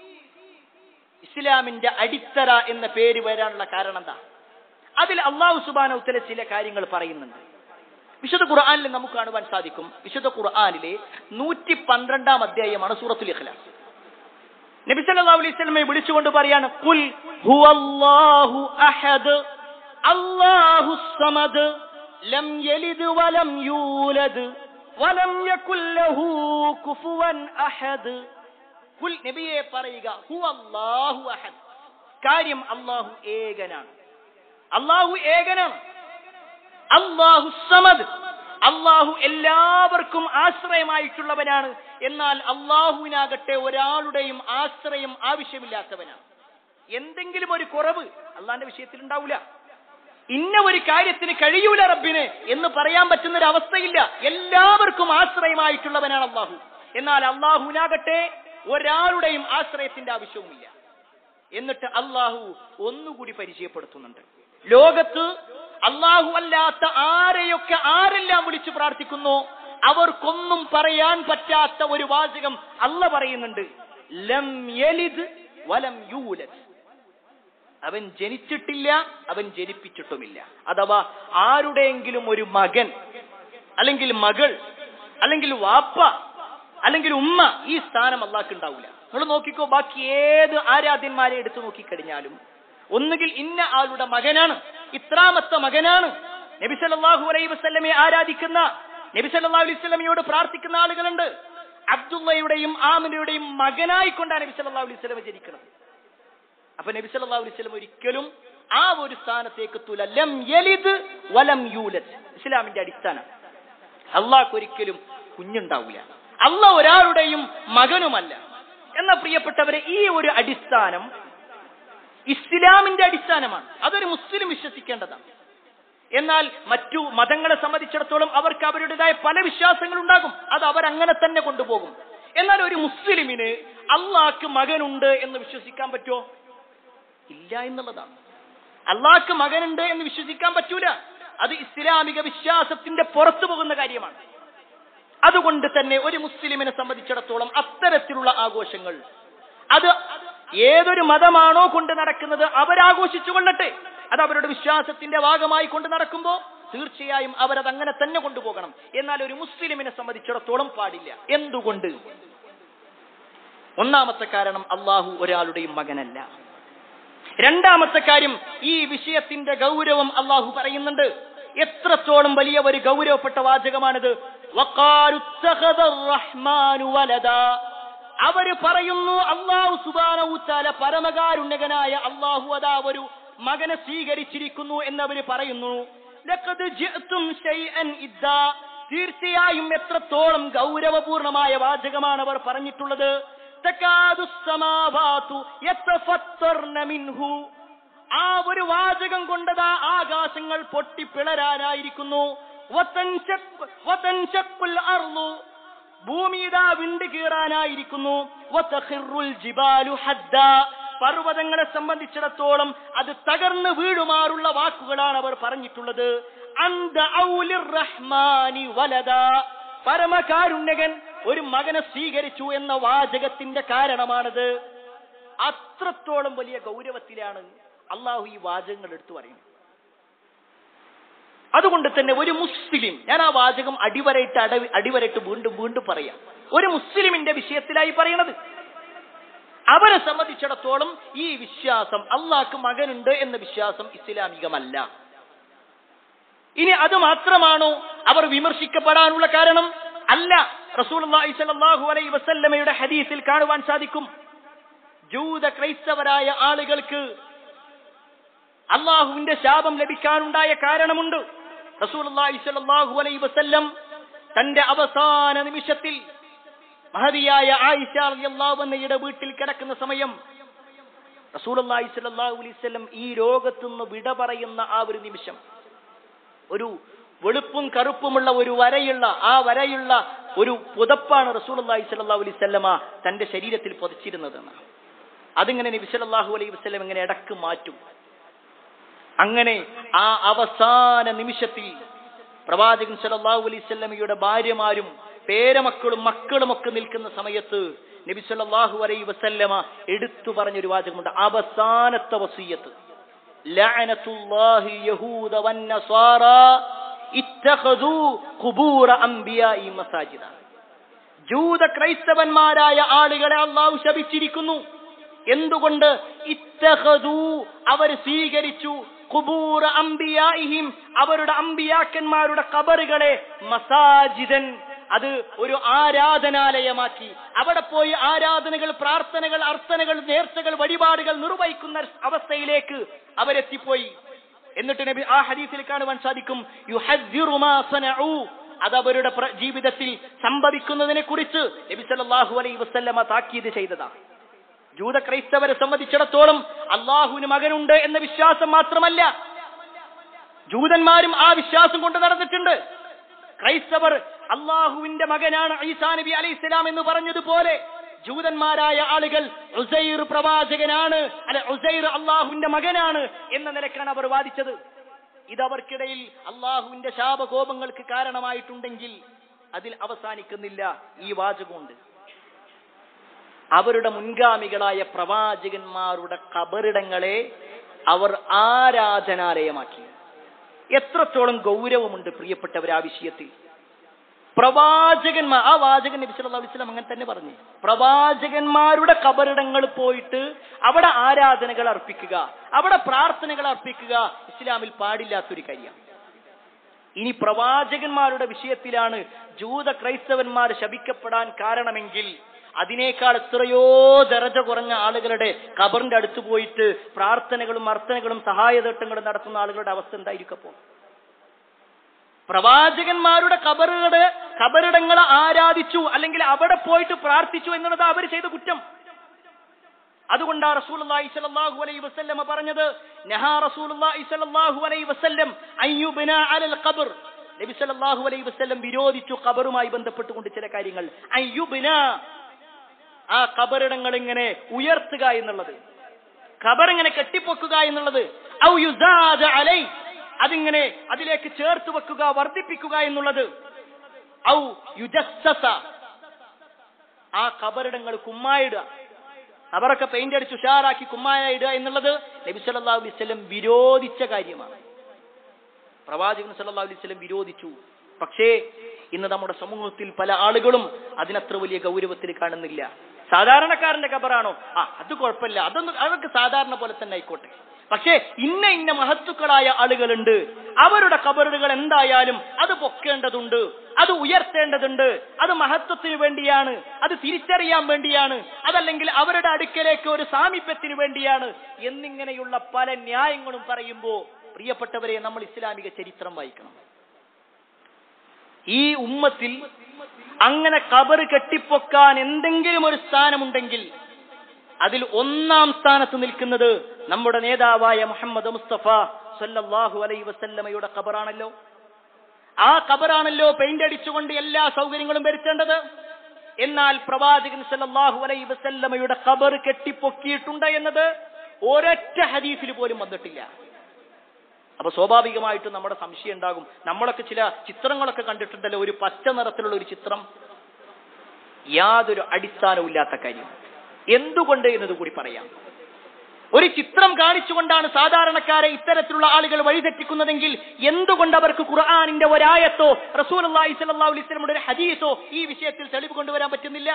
ഇസ്ലാമിന്റെ അടിത്തറ എന്ന പേര് വരാനുള്ള കാരണം എന്താ? അതിൽ അല്ലാഹു സുബ്ഹാനഹു വ തആല ചില കാര്യങ്ങൾ പറയുന്നുണ്ട്. വിശുദ്ധ ഖുർആനിൽ നമുക്ക് കാണുവാൻ സാധിക്കും. വിശുദ്ധ ഖുർആനിലെ നൂറ്റി പന്ത്രണ്ടാം അധ്യായമാണ് സൂറത്തുൽ ഇഖ്ലാസ്. നബി സല്ലല്ലാഹു അലൈഹി വസല്ലമയെ വിളിച്ചുകൊണ്ട് പറയാണ്, ഖുൽ ഹുവല്ലാഹു അഹദ് അല്ലാഹുസ് സമദ് ലം യലിദ് വലം യൂലദ് വലം യകുൽ ലഹു കുഫുവൻ അഹദ്. ഖുൽ, നബിയെ പറയുക, ഹുവല്ലാഹു അഹദ്, കാര്യം അല്ലാഹു ഏകനാണ്. അല്ലാഹു ഏകനാണ്. അല്ലാഹു സമദ്, അല്ലാഹു എല്ലാവർക്കും ആശ്രയമായിട്ടുള്ളവനാണ്. എന്നാൽ അല്ലാഹുവിനാകട്ടെ ഒരാളുടെയും ആശ്രയം ആവശ്യമില്ലാത്തവനാണ്. എന്തെങ്കിലും ഒരു കുറവ് അള്ളാന്റെ വിഷയത്തിൽ ഉണ്ടാവില്ല. ഇന്ന ഒരു കാര്യത്തിന് കഴിയൂല റബ്ബിന് എന്ന് പറയാൻ പറ്റുന്ന ഒരു അവസ്ഥയില്ല. എല്ലാവർക്കും ആശ്രയമായിട്ടുള്ളവനാണ് അല്ലാഹു. എന്നാൽ അല്ലാഹുവിനാകട്ടെ ഒരാളുടെയും ആശ്രയത്തിന്റെ ആവശ്യവുമില്ല. എന്നിട്ട് അല്ലാഹു ഒന്നുകൂടി പരിചയപ്പെടുത്തുന്നുണ്ട്. ലോകത്ത് അല്ലാഹു അല്ലാത്ത ആരെയൊക്കെ ആരെല്ലാം വിളിച്ചു പ്രാർത്ഥിക്കുന്നു അവർക്കൊന്നും പറയാൻ പറ്റാത്ത ഒരു വാചകം അല്ല പറയുന്നുണ്ട്, ലം യലിദ് വലം യൂലദ്. അവൻ ജനിച്ചിട്ടില്ല, അവൻ ജനിപ്പിച്ചിട്ടുമില്ല. അഥവാ ആരുടെയെങ്കിലും ഒരു മകൻ അല്ലെങ്കിൽ മകൾ അല്ലെങ്കിൽ വാപ്പ അല്ലെങ്കിൽ ഉമ്മ, ഈ സ്ഥാനം അല്ലാഹ്ക്ക് ഉണ്ടാവില്ല. നിങ്ങൾ നോക്കിക്കോ, ബാക്കി ഏത് ആരാധ്യന്മാരെ എടുത്തു നോക്കിക്കഴിഞ്ഞാലും ഒന്നുകിൽ ഇന്ന ആളുടെ മകനാണ്, ഇത്രാമത്തെ മകനാണ്. നബി സല്ലല്ലാഹു അലൈഹി വസല്ലമയെ ആരാധിക്കുന്ന, നബി സല്ലല്ലാഹു അലൈഹി വസല്ലമയോട് പ്രാർത്ഥിക്കുന്ന ആളുകളുണ്ട്. അബ്ദുള്ളയുടെയും ആമിനയുടെയും മകനായിക്കൊണ്ടാണ് നബി സല്ലല്ലാഹു അലൈഹി വസല്ലമ ജനിക്കുന്നത്. അപ്പൊ നബി സല്ലല്ലാഹു അലൈഹി വസല്ലം ഒരിക്കലും ആ ഒരു സ്ഥാനത്തേക്ക് എത്തൂല. ലം യലിദ് വലം യൂലദ്, ഇസ്ലാമിന്റെ അടിസ്ഥാനം. അല്ലാഹ്ക്ക് ഒരിക്കലും കുഞ്ഞുണ്ടാവില്ല. അല്ലാഹ് ഒരാളുടെയും മകനുമല്ല. എന്ന പ്രിയപ്പെട്ടവരെ, ഈ ഒരു അടിസ്ഥാനം ഇസ്ലാമിന്റെ അടിസ്ഥാനമാണ്. അതൊരു മുസ്ലിം വിശ്വസിക്കേണ്ടതാണ്. എന്നാൽ മറ്റു മതങ്ങളെ സംബന്ധിച്ചിടത്തോളം അവർക്ക് അവരുടേതായ പല വിശ്വാസങ്ങൾ ഉണ്ടാകും. അത് അവരങ്ങനെ തന്നെ കൊണ്ടുപോകും. എന്നാൽ ഒരു മുസ്ലിമിന് അല്ലാഹ്ക്ക് മകനുണ്ട് എന്ന് വിശ്വസിക്കാൻ പറ്റുമോ? ഇല്ല എന്നുള്ളതാണ്. അല്ലാഹ്ക്ക് മകനുണ്ട് എന്ന് വിശ്വസിക്കാൻ പറ്റൂല. അത് ഇസ്ലാമിക വിശ്വാസത്തിന്റെ പുറത്തു പോകുന്ന കാര്യമാണ്. അതുകൊണ്ട് തന്നെ ഒരു മുസ്ലിമിനെ സംബന്ധിച്ചിടത്തോളം അത്തരത്തിലുള്ള ആഘോഷങ്ങൾ അത് ഏതൊരു മതമാണോ കൊണ്ട് നടക്കുന്നത് അവരാഘോഷിച്ചു കൊള്ളട്ടെ. അത് അവരുടെ വിശ്വാസത്തിന്റെ ഭാഗമായി കൊണ്ട് നടക്കുമ്പോൾ തീർച്ചയായും അവരത് അങ്ങനെ തന്നെ കൊണ്ടുപോകണം. എന്നാൽ ഒരു മുസ്ലിമിനെ സംബന്ധിച്ചിടത്തോളം പാടില്ല. എന്തുകൊണ്ട്? ഒന്നാമത്തെ കാരണം, അല്ലാഹു ഒരാളുടെയും മകനല്ല. രണ്ടാമത്തെ കാര്യം, ഈ വിഷയത്തിന്റെ ഗൗരവം അല്ലാഹു പറയുന്നുണ്ട്. എത്രത്തോളം വലിയ ഒരു ഗൗരവപ്പെട്ട വാചകമാണിത്. അവര് പറയുന്നു, അല്ലാഹു സുബ്ഹാനഹു വ തആല പരമകാരുണ്യകനായ അല്ലാഹു അതാ ഒരു മകനെ സ്വീകരിച്ചിരിക്കുന്നു എന്നവര് പറയുന്നു. ലഖദ് ജിഅ്തും ശൈഅൻ ഇദ്ദാ, തീർച്ചയായും എത്രത്തോളം ഗൗരവപൂർണമായ വാചകമാണ് അവർ പറഞ്ഞിട്ടുള്ളത്. തകാദു സമാവാതു യതഫത്തർന മിൻഹു, ആ ഒരു വാചകം കൊണ്ടതാ ആകാശങ്ങൾ പൊട്ടിപ്പിളരാനായിരിക്കുന്നു. വതൻശഖ് വതൻശഖുൽ അർളു, ഭൂമി ഇതാ വിണ്ട് കീറാനായിരിക്കുന്നു. വതഖിറുൽ ജിബാലു ഹദ്ദ, പർവ്വതങ്ങളെ സംബന്ധിച്ചിടത്തോളം അത് തകർന്നു വീഴുമാറുള്ള വാക്കുകളാണ് അവർ പറഞ്ഞിട്ടുള്ളത്. അന്ത ഔലിർ റഹ്മാനി വലദ, പരമകാരുണ്യകൻ ഒരു മകനെ സ്വീകരിച്ചു എന്ന വാചകത്തിന്റെ കാരണമാണത്. അത്രത്തോളം വലിയ ഗൗരവത്തിലാണ് അള്ളാഹു ഈ വാചകങ്ങൾ എടുത്തു പറയുന്നത്. അതുകൊണ്ട് തന്നെ ഒരു മുസ്ലിം, ഞാൻ ആ വാചകം അടിവരയിട്ട് അടവി അടിവരയിട്ട് വീണ്ടും വീണ്ടും പറയാം, ഒരു മുസ്ലിമിന്റെ വിഷയത്തിലായി പറയണത്. അവരെ സംബന്ധിച്ചിടത്തോളം ഈ വിശ്വാസം, അള്ളാഹ്ക്ക് മകനുണ്ട് എന്ന വിശ്വാസം ഇസ്ലാമികമല്ല. ഇനി അത് മാത്രമാണോ അവർ വിമർശിക്കപ്പെടാനുള്ള കാരണം? അല്ല. റസൂലുള്ളാഹി സ്വല്ലല്ലാഹു അലൈഹി വസല്ലമയുടെ ഹദീസിൽ കാണുവാൻ സാധിക്കും, ജൂത ക്രൈസ്തവരായ ആളുകൾക്ക് അള്ളാഹുവിന്റെ ശാപം ലഭിക്കാനുണ്ടായ കാരണമുണ്ട്. റസൂലുള്ളാഹി സ്വല്ലല്ലാഹു അലൈഹി വസല്ലം തന്റെ അവസാന നിമിഷത്തിൽ മഹദിയായ ആയിഷ റളിയല്ലാഹു അൻഹയുടെ വീട്ടിൽ കിടക്കുന്ന സമയം റസൂലുള്ളാഹി സ്വല്ലല്ലാഹു അലൈഹി വസല്ലം ഈ ലോകത്തുനിന്ന് വിട പറയുന്ന ആ ഒരു നിമിഷം, ഒരു വെളുപ്പും കറുപ്പുമുള്ള ഒരു വരയുള്ള ആ വരയുള്ള ഒരു പുതപ്പാണ് റസൂലുള്ളാഹി സ്വല്ലല്ലാഹു അലൈഹി വസല്ലമ തന്റെ ശരീരത്തിൽ പൊതിച്ചിരുന്നതെന്ന്. അതിങ്ങനെ നബി സല്ലല്ലാഹു അലൈഹി വസല്ലം ഇങ്ങനെ ഇടക്ക് മാറ്റും. അങ്ങനെ ആ അവസാന നിമിഷത്തിൽ പ്രവാചകൻ സല്ലല്ലാഹു അലൈഹി വസല്ലമയുടെ ഭാര്യമാരും പേരമക്കളും മക്കളും ഒക്കെ നിൽക്കുന്ന സമയത്ത് നബി സല്ലല്ലാഹു അലൈഹി വസല്ലമ എടുത്തു പറഞ്ഞൊരു വാചകമുണ്ട്, അവസാനത്തെ വസിയ്യത്ത്, ലഅനത്തുല്ലാഹി യഹൂദ വന്നസാറ ഇത്തഖദു ഖുബൂറ അംബിയാഇ മസാജിദ. ജൂത ക്രൈസ്തവന്മാരായ ആളുകളെ അല്ലാഹു ശപിച്ചിരിക്കുന്നു. എന്തുകൊണ്ട്? ഇത്തഖദു, അവർ സ്വീകരിച്ചു, ഖുബൂറ അംബിയാഇഹിം, അവരുടെ അംബിയാക്കന്മാരുടെ ഖബറുകളെ, മസാജിദൻ, അത് ഒരു ആരാധനാലയമാക്കി. അവിടെ പോയി ആരാധനകൾ, പ്രാർത്ഥനകൾ, അർത്ഥനകൾ, നേർച്ചകൾ, വഴിപാടുകൾ നിർവഹിക്കുന്ന അവസ്ഥയിലേക്ക് അവരെത്തിപ്പോയി. എന്നിട്ട് നബി ആ ഹദീസിൽ കാണുവാൻ സാധിക്കും, യുഹദ്ദിറു മാ സനഉ, അത് അവരുടെ ജീവിതത്തിൽ സംഭവിക്കുന്നതിനെ കുറിച്ച് നബി സല്ലല്ലാഹു അലൈഹി വസല്ലമ താക്കീത് ചെയ്തതാണ്. ജൂത ക്രൈസ്തവരെ സംബന്ധിച്ചിടത്തോളം അള്ളാഹുവിന് മകനുണ്ട് എന്ന വിശ്വാസം മാത്രമല്ല, ജൂതന്മാരും ആ വിശ്വാസം കൊണ്ട് നടന്നിട്ടുണ്ട്. ക്രൈസ്തവർ അള്ളാഹുവിന്റെ മകനാണ് ഈസാ നബി അലൈഹിസ്സലാം എന്ന് പറഞ്ഞതുപോലെ ജൂതന്മാരായ ആളുകൾ ഉസൈർ പ്രവാചകനാണ്, അല്ലെ ഉസൈർ അള്ളാഹുവിന്റെ മകനാണ് എന്ന നിലക്കാണ് അവർ വാദിച്ചത്. ഇതവർക്കിടയിൽ അള്ളാഹുവിന്റെ ശാപകോപങ്ങൾക്ക് കാരണമായിട്ടുണ്ടെങ്കിൽ അതിൽ അവസാനിക്കുന്നില്ല ഈ വാചകമുണ്ട്. അവരുടെ മുൻഗാമികളായ പ്രവാചകന്മാരുടെ ഖബറിടങ്ങളെ അവർ ആരാധനാലയമാക്കി. എത്രത്തോളം ഗൗരവമുണ്ട് പ്രിയപ്പെട്ടവർ ആ വിഷയത്തിൽ. പ്രവാചകന്മാർ, ആ വാചകൻ നബി സല്ലല്ലാഹു അലൈഹി വസല്ലം അങ്ങനെ തന്നെ പറഞ്ഞു, പ്രവാചകന്മാരുടെ ഖബറിടങ്ങൾ പോയിട്ട് അവിടെ ആരാധനകൾ അർപ്പിക്കുക, അവിടെ പ്രാർത്ഥനകൾ അർപ്പിക്കുക ഇസ്ലാമിൽ പാടില്ലാത്തൊരു കാര്യമാണ്. ഇനി പ്രവാചകന്മാരുടെ വിഷയത്തിലാണ് ജൂത ക്രൈസ്തവന്മാർ ശപിക്കപ്പെടാൻ കാരണമെങ്കിൽ അതിനേക്കാൾ എത്രയോ ദറജ കുറഞ്ഞ ആളുകളുടെ ഖബറിന്റെ അടുത്ത് പോയിട്ട് പ്രാർത്ഥനകളും അർത്ഥനകളും സഹായതട്ടങ്ങളും നടത്തുന്ന ആളുകളുടെ അവസ്ഥ എന്തായിരിക്കും? പ്രവാചകന്മാരുടെ ഖബറുകളുടെ ഖബറിടങ്ങളെ ആരാധിച്ചു അല്ലെങ്കിൽ അവിടെ പോയിട്ട് പ്രാർത്ഥിച്ചു എന്നുള്ളത് അവർ ചെയ്ത കുറ്റം. അതുകൊണ്ടാണ് റസൂലുള്ളാഹി സ്വല്ലല്ലാഹു അലൈഹി വസല്ലം പറഞ്ഞത്, നഹാ റസൂലുള്ളാഹി സ്വല്ലല്ലാഹു അലൈഹി വസല്ലം അയ്യുബ്നാ അലൽ ഖബർ. നബി സല്ലല്ലാഹു അലൈഹി വസല്ലം വിരോധിച്ചു ഖബറുമായി ബന്ധപ്പെട്ടുകൊണ്ട് ചില കാര്യങ്ങൾ. അയ്യുബ്നാ, ആ ഖബറിടങ്ങൾ ഇങ്ങനെ ഉയർത്തുക എന്നുള്ളത്, ഖബർ ഇങ്ങനെ കെട്ടിപ്പൊക്കുക എന്നുള്ളത്, ഔ യുസാദ അലൈ, അതിങ്ങനെ അതിലേക്ക് ചേർത്ത് വെക്കുക, വർദ്ധിപ്പിക്കുക എന്നുള്ളത്, ഔ യുജസ്സസ, ആ ഖബറിടങ്ങൾ കുമ്മായിടുക, അവരൊക്കെ പെയിന്റ് അടിച്ച് ഉഷാറാക്കി കുമ്മായ ഇടുക എന്നുള്ളത് നബി സല്ലല്ലാഹു അലൈഹി വസല്ലം വിരോധിച്ച കാര്യമാണ്. പ്രവാചകൻ സല്ലല്ലാഹു അലൈഹി വസല്ലം വിരോധിച്ചു. പക്ഷേ ഇന്ന് നമ്മുടെ സമൂഹത്തിൽ പല ആളുകളും അതിനത്ര വലിയ ഗൗരവത്തിൽ കാണുന്നില്ല. സാധാരണക്കാരന്റെ ഖബറാണോ, ആ അത് കുഴപ്പമില്ല, അതൊന്നും അവർക്ക് സാധാരണ പോലെ തന്നെ ആയിക്കോട്ടെ. പക്ഷേ ഇന്ന ഇന്ന മഹത്തുക്കളായ ആളുകളുണ്ട്, അവരുടെ ഖബറുകൾ എന്തായാലും അത് പൊക്കേണ്ടതുണ്ട്, അത് ഉയർത്തേണ്ടതുണ്ട്, അത് മഹത്വത്തിന് വേണ്ടിയാണ്, അത് തിരിച്ചറിയാൻ വേണ്ടിയാണ്, അതല്ലെങ്കിൽ അവരുടെ അടുക്കലേക്ക് ഒരു സാമീപ്യത്തിന് വേണ്ടിയാണ് എന്നിങ്ങനെയുള്ള പല ന്യായങ്ങളും പറയുമ്പോൾ പ്രിയപ്പെട്ടവരെ, നമ്മൾ ഇസ്ലാമിക ചരിത്രം വായിക്കണം. ഈ ഉമ്മത്തിൽ അങ്ങനെ ഖബർ കെട്ടിപ്പൊക്കാൻ എന്തെങ്കിലും ഒരു സ്ഥാനമുണ്ടെങ്കിൽ അതിൽ ഒന്നാം സ്ഥാനത്ത് നിൽക്കുന്നത് നമ്മുടെ നേതാവായ മുഹമ്മദ് മുസ്തഫ സല്ലല്ലാഹു അലൈഹി വസല്ലമയുടെ ഖബറാണല്ലോ. ആ ഖബറാണല്ലോ പെയിന്റ് അടിച്ചുകൊണ്ട് എല്ലാ സൗകര്യങ്ങളും വരുത്തേണ്ടത്. എന്നാൽ പ്രവാചകൻ സല്ലല്ലാഹു അലൈഹി വസല്ലമയുടെ ഖബർ കെട്ടിപ്പൊക്കിയിട്ടുണ്ട് എന്നത് ഒരൊറ്റ ഹദീസിൽ പോലും വന്നിട്ടില്ല. അപ്പൊ സ്വാഭാവികമായിട്ടും നമ്മുടെ സംശയം ഉണ്ടാകും. നമ്മളൊക്കെ ചില ചിത്രങ്ങളൊക്കെ കണ്ടിട്ടുണ്ടല്ലോ, ഒരു പച്ച നിറത്തിലുള്ള ഒരു ചിത്രം, യാതൊരു അടിസ്ഥാനവും ഇല്ലാത്ത കാര്യം. എന്തുകൊണ്ട് എന്നത് കൂടി പറയാം. ഒരു ചിത്രം കാണിച്ചുകൊണ്ടാണ് സാധാരണക്കാരെ ഇത്തരത്തിലുള്ള ആളുകൾ വഴിതെറ്റിക്കുന്നതെങ്കിൽ എന്തുകൊണ്ട് അവർക്ക് ഖുർആനിന്റെ ഒരായത്തോ റസൂലുള്ളാഹി സ്വല്ലല്ലാഹു അലൈഹി വസല്ലമയുടെ ഒരു ഹദീസോ ഈ വിഷയത്തിൽ തെളിവ് കൊണ്ടുവരാൻ പറ്റുന്നില്ല?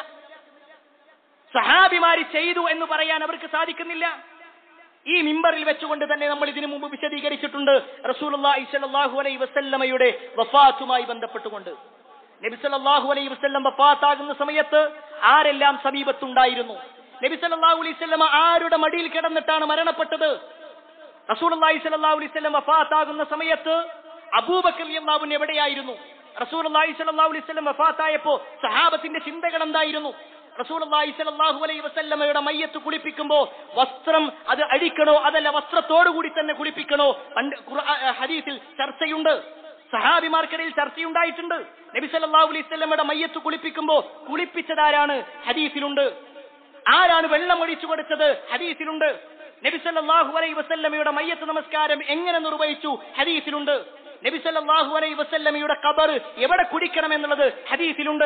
സഹാബിമാര് ചെയ്തു എന്ന് പറയാൻ അവർക്ക് സാധിക്കുന്നില്ല. ഈ മിമ്പറിൽ വെച്ചുകൊണ്ട് തന്നെ നമ്മൾ ഇതിനു മുമ്പ് വിശദീകരിച്ചിട്ടുണ്ട്. റസൂലുള്ളാഹി സ്വല്ലല്ലാഹു അലൈഹി വസല്ലമയുടെ വഫാത്തുമായി ബന്ധപ്പെട്ടുകൊണ്ട് നബി സല്ലല്ലാഹു അലൈഹി വസല്ലം വഫാത്താകുന്ന സമയത്ത് ആരെല്ലാം സമീപത്തുണ്ടായിരുന്നു? നബി സല്ലല്ലാഹു അലൈഹി വസല്ലം ആരുടെ മടിയിൽ കിടന്നിട്ടാണ് മരണപ്പെട്ടത്? റസൂലുള്ളാഹി സ്വല്ലല്ലാഹു അലൈഹി വസല്ലം വഫാത്താകുന്ന സമയത്ത് അബൂബക്കർ റളിയല്ലാഹു അൻഹു എവിടെയായിരുന്നു? റസൂലുള്ളാഹി സ്വല്ലല്ലാഹു അലൈഹി വസല്ലം വഫാത്തായപ്പോൾ സഹാബത്തിന്റെ ചിന്തകൾ എന്തായിരുന്നു? റസൂലുള്ളാഹി സ്വല്ലല്ലാഹു അലൈഹി വസല്ലമയുടെ മയ്യത്ത് കുളിപ്പിക്കുമ്പോൾ വസ്ത്രം അത് അഴിക്കണോ അതല്ല വസ്ത്രത്തോടു കൂടി തന്നെ കുളിപ്പിക്കണോ? ഹദീസിൽ ചർച്ചയുണ്ട്, സഹാബിമാർക്കിടയിൽ ചർച്ചയുണ്ടായിട്ടുണ്ട്. നബി സല്ലല്ലാഹു അലൈഹി വസല്ലമയുടെ മയ്യത്ത് കുളിപ്പിക്കുമ്പോൾ കുളിപ്പിച്ചതാരാണ്? ഹദീസിലുണ്ട്. ആരാണ് വെള്ളം ഒഴിച്ചു കൊടുത്തത്? ഹദീസിലുണ്ട്. നബി സല്ലല്ലാഹു അലൈഹി വസല്ലമയുടെ മയ്യത്ത് നമസ്കാരം എങ്ങനെ നിർവഹിച്ചു? ഹദീസിലുണ്ട്. നബി സല്ലല്ലാഹു അലൈഹി വസല്ലമയുടെ ഖബർ എവിടെ കുടിക്കണം എന്നുള്ളത് ഹദീസിലുണ്ട്.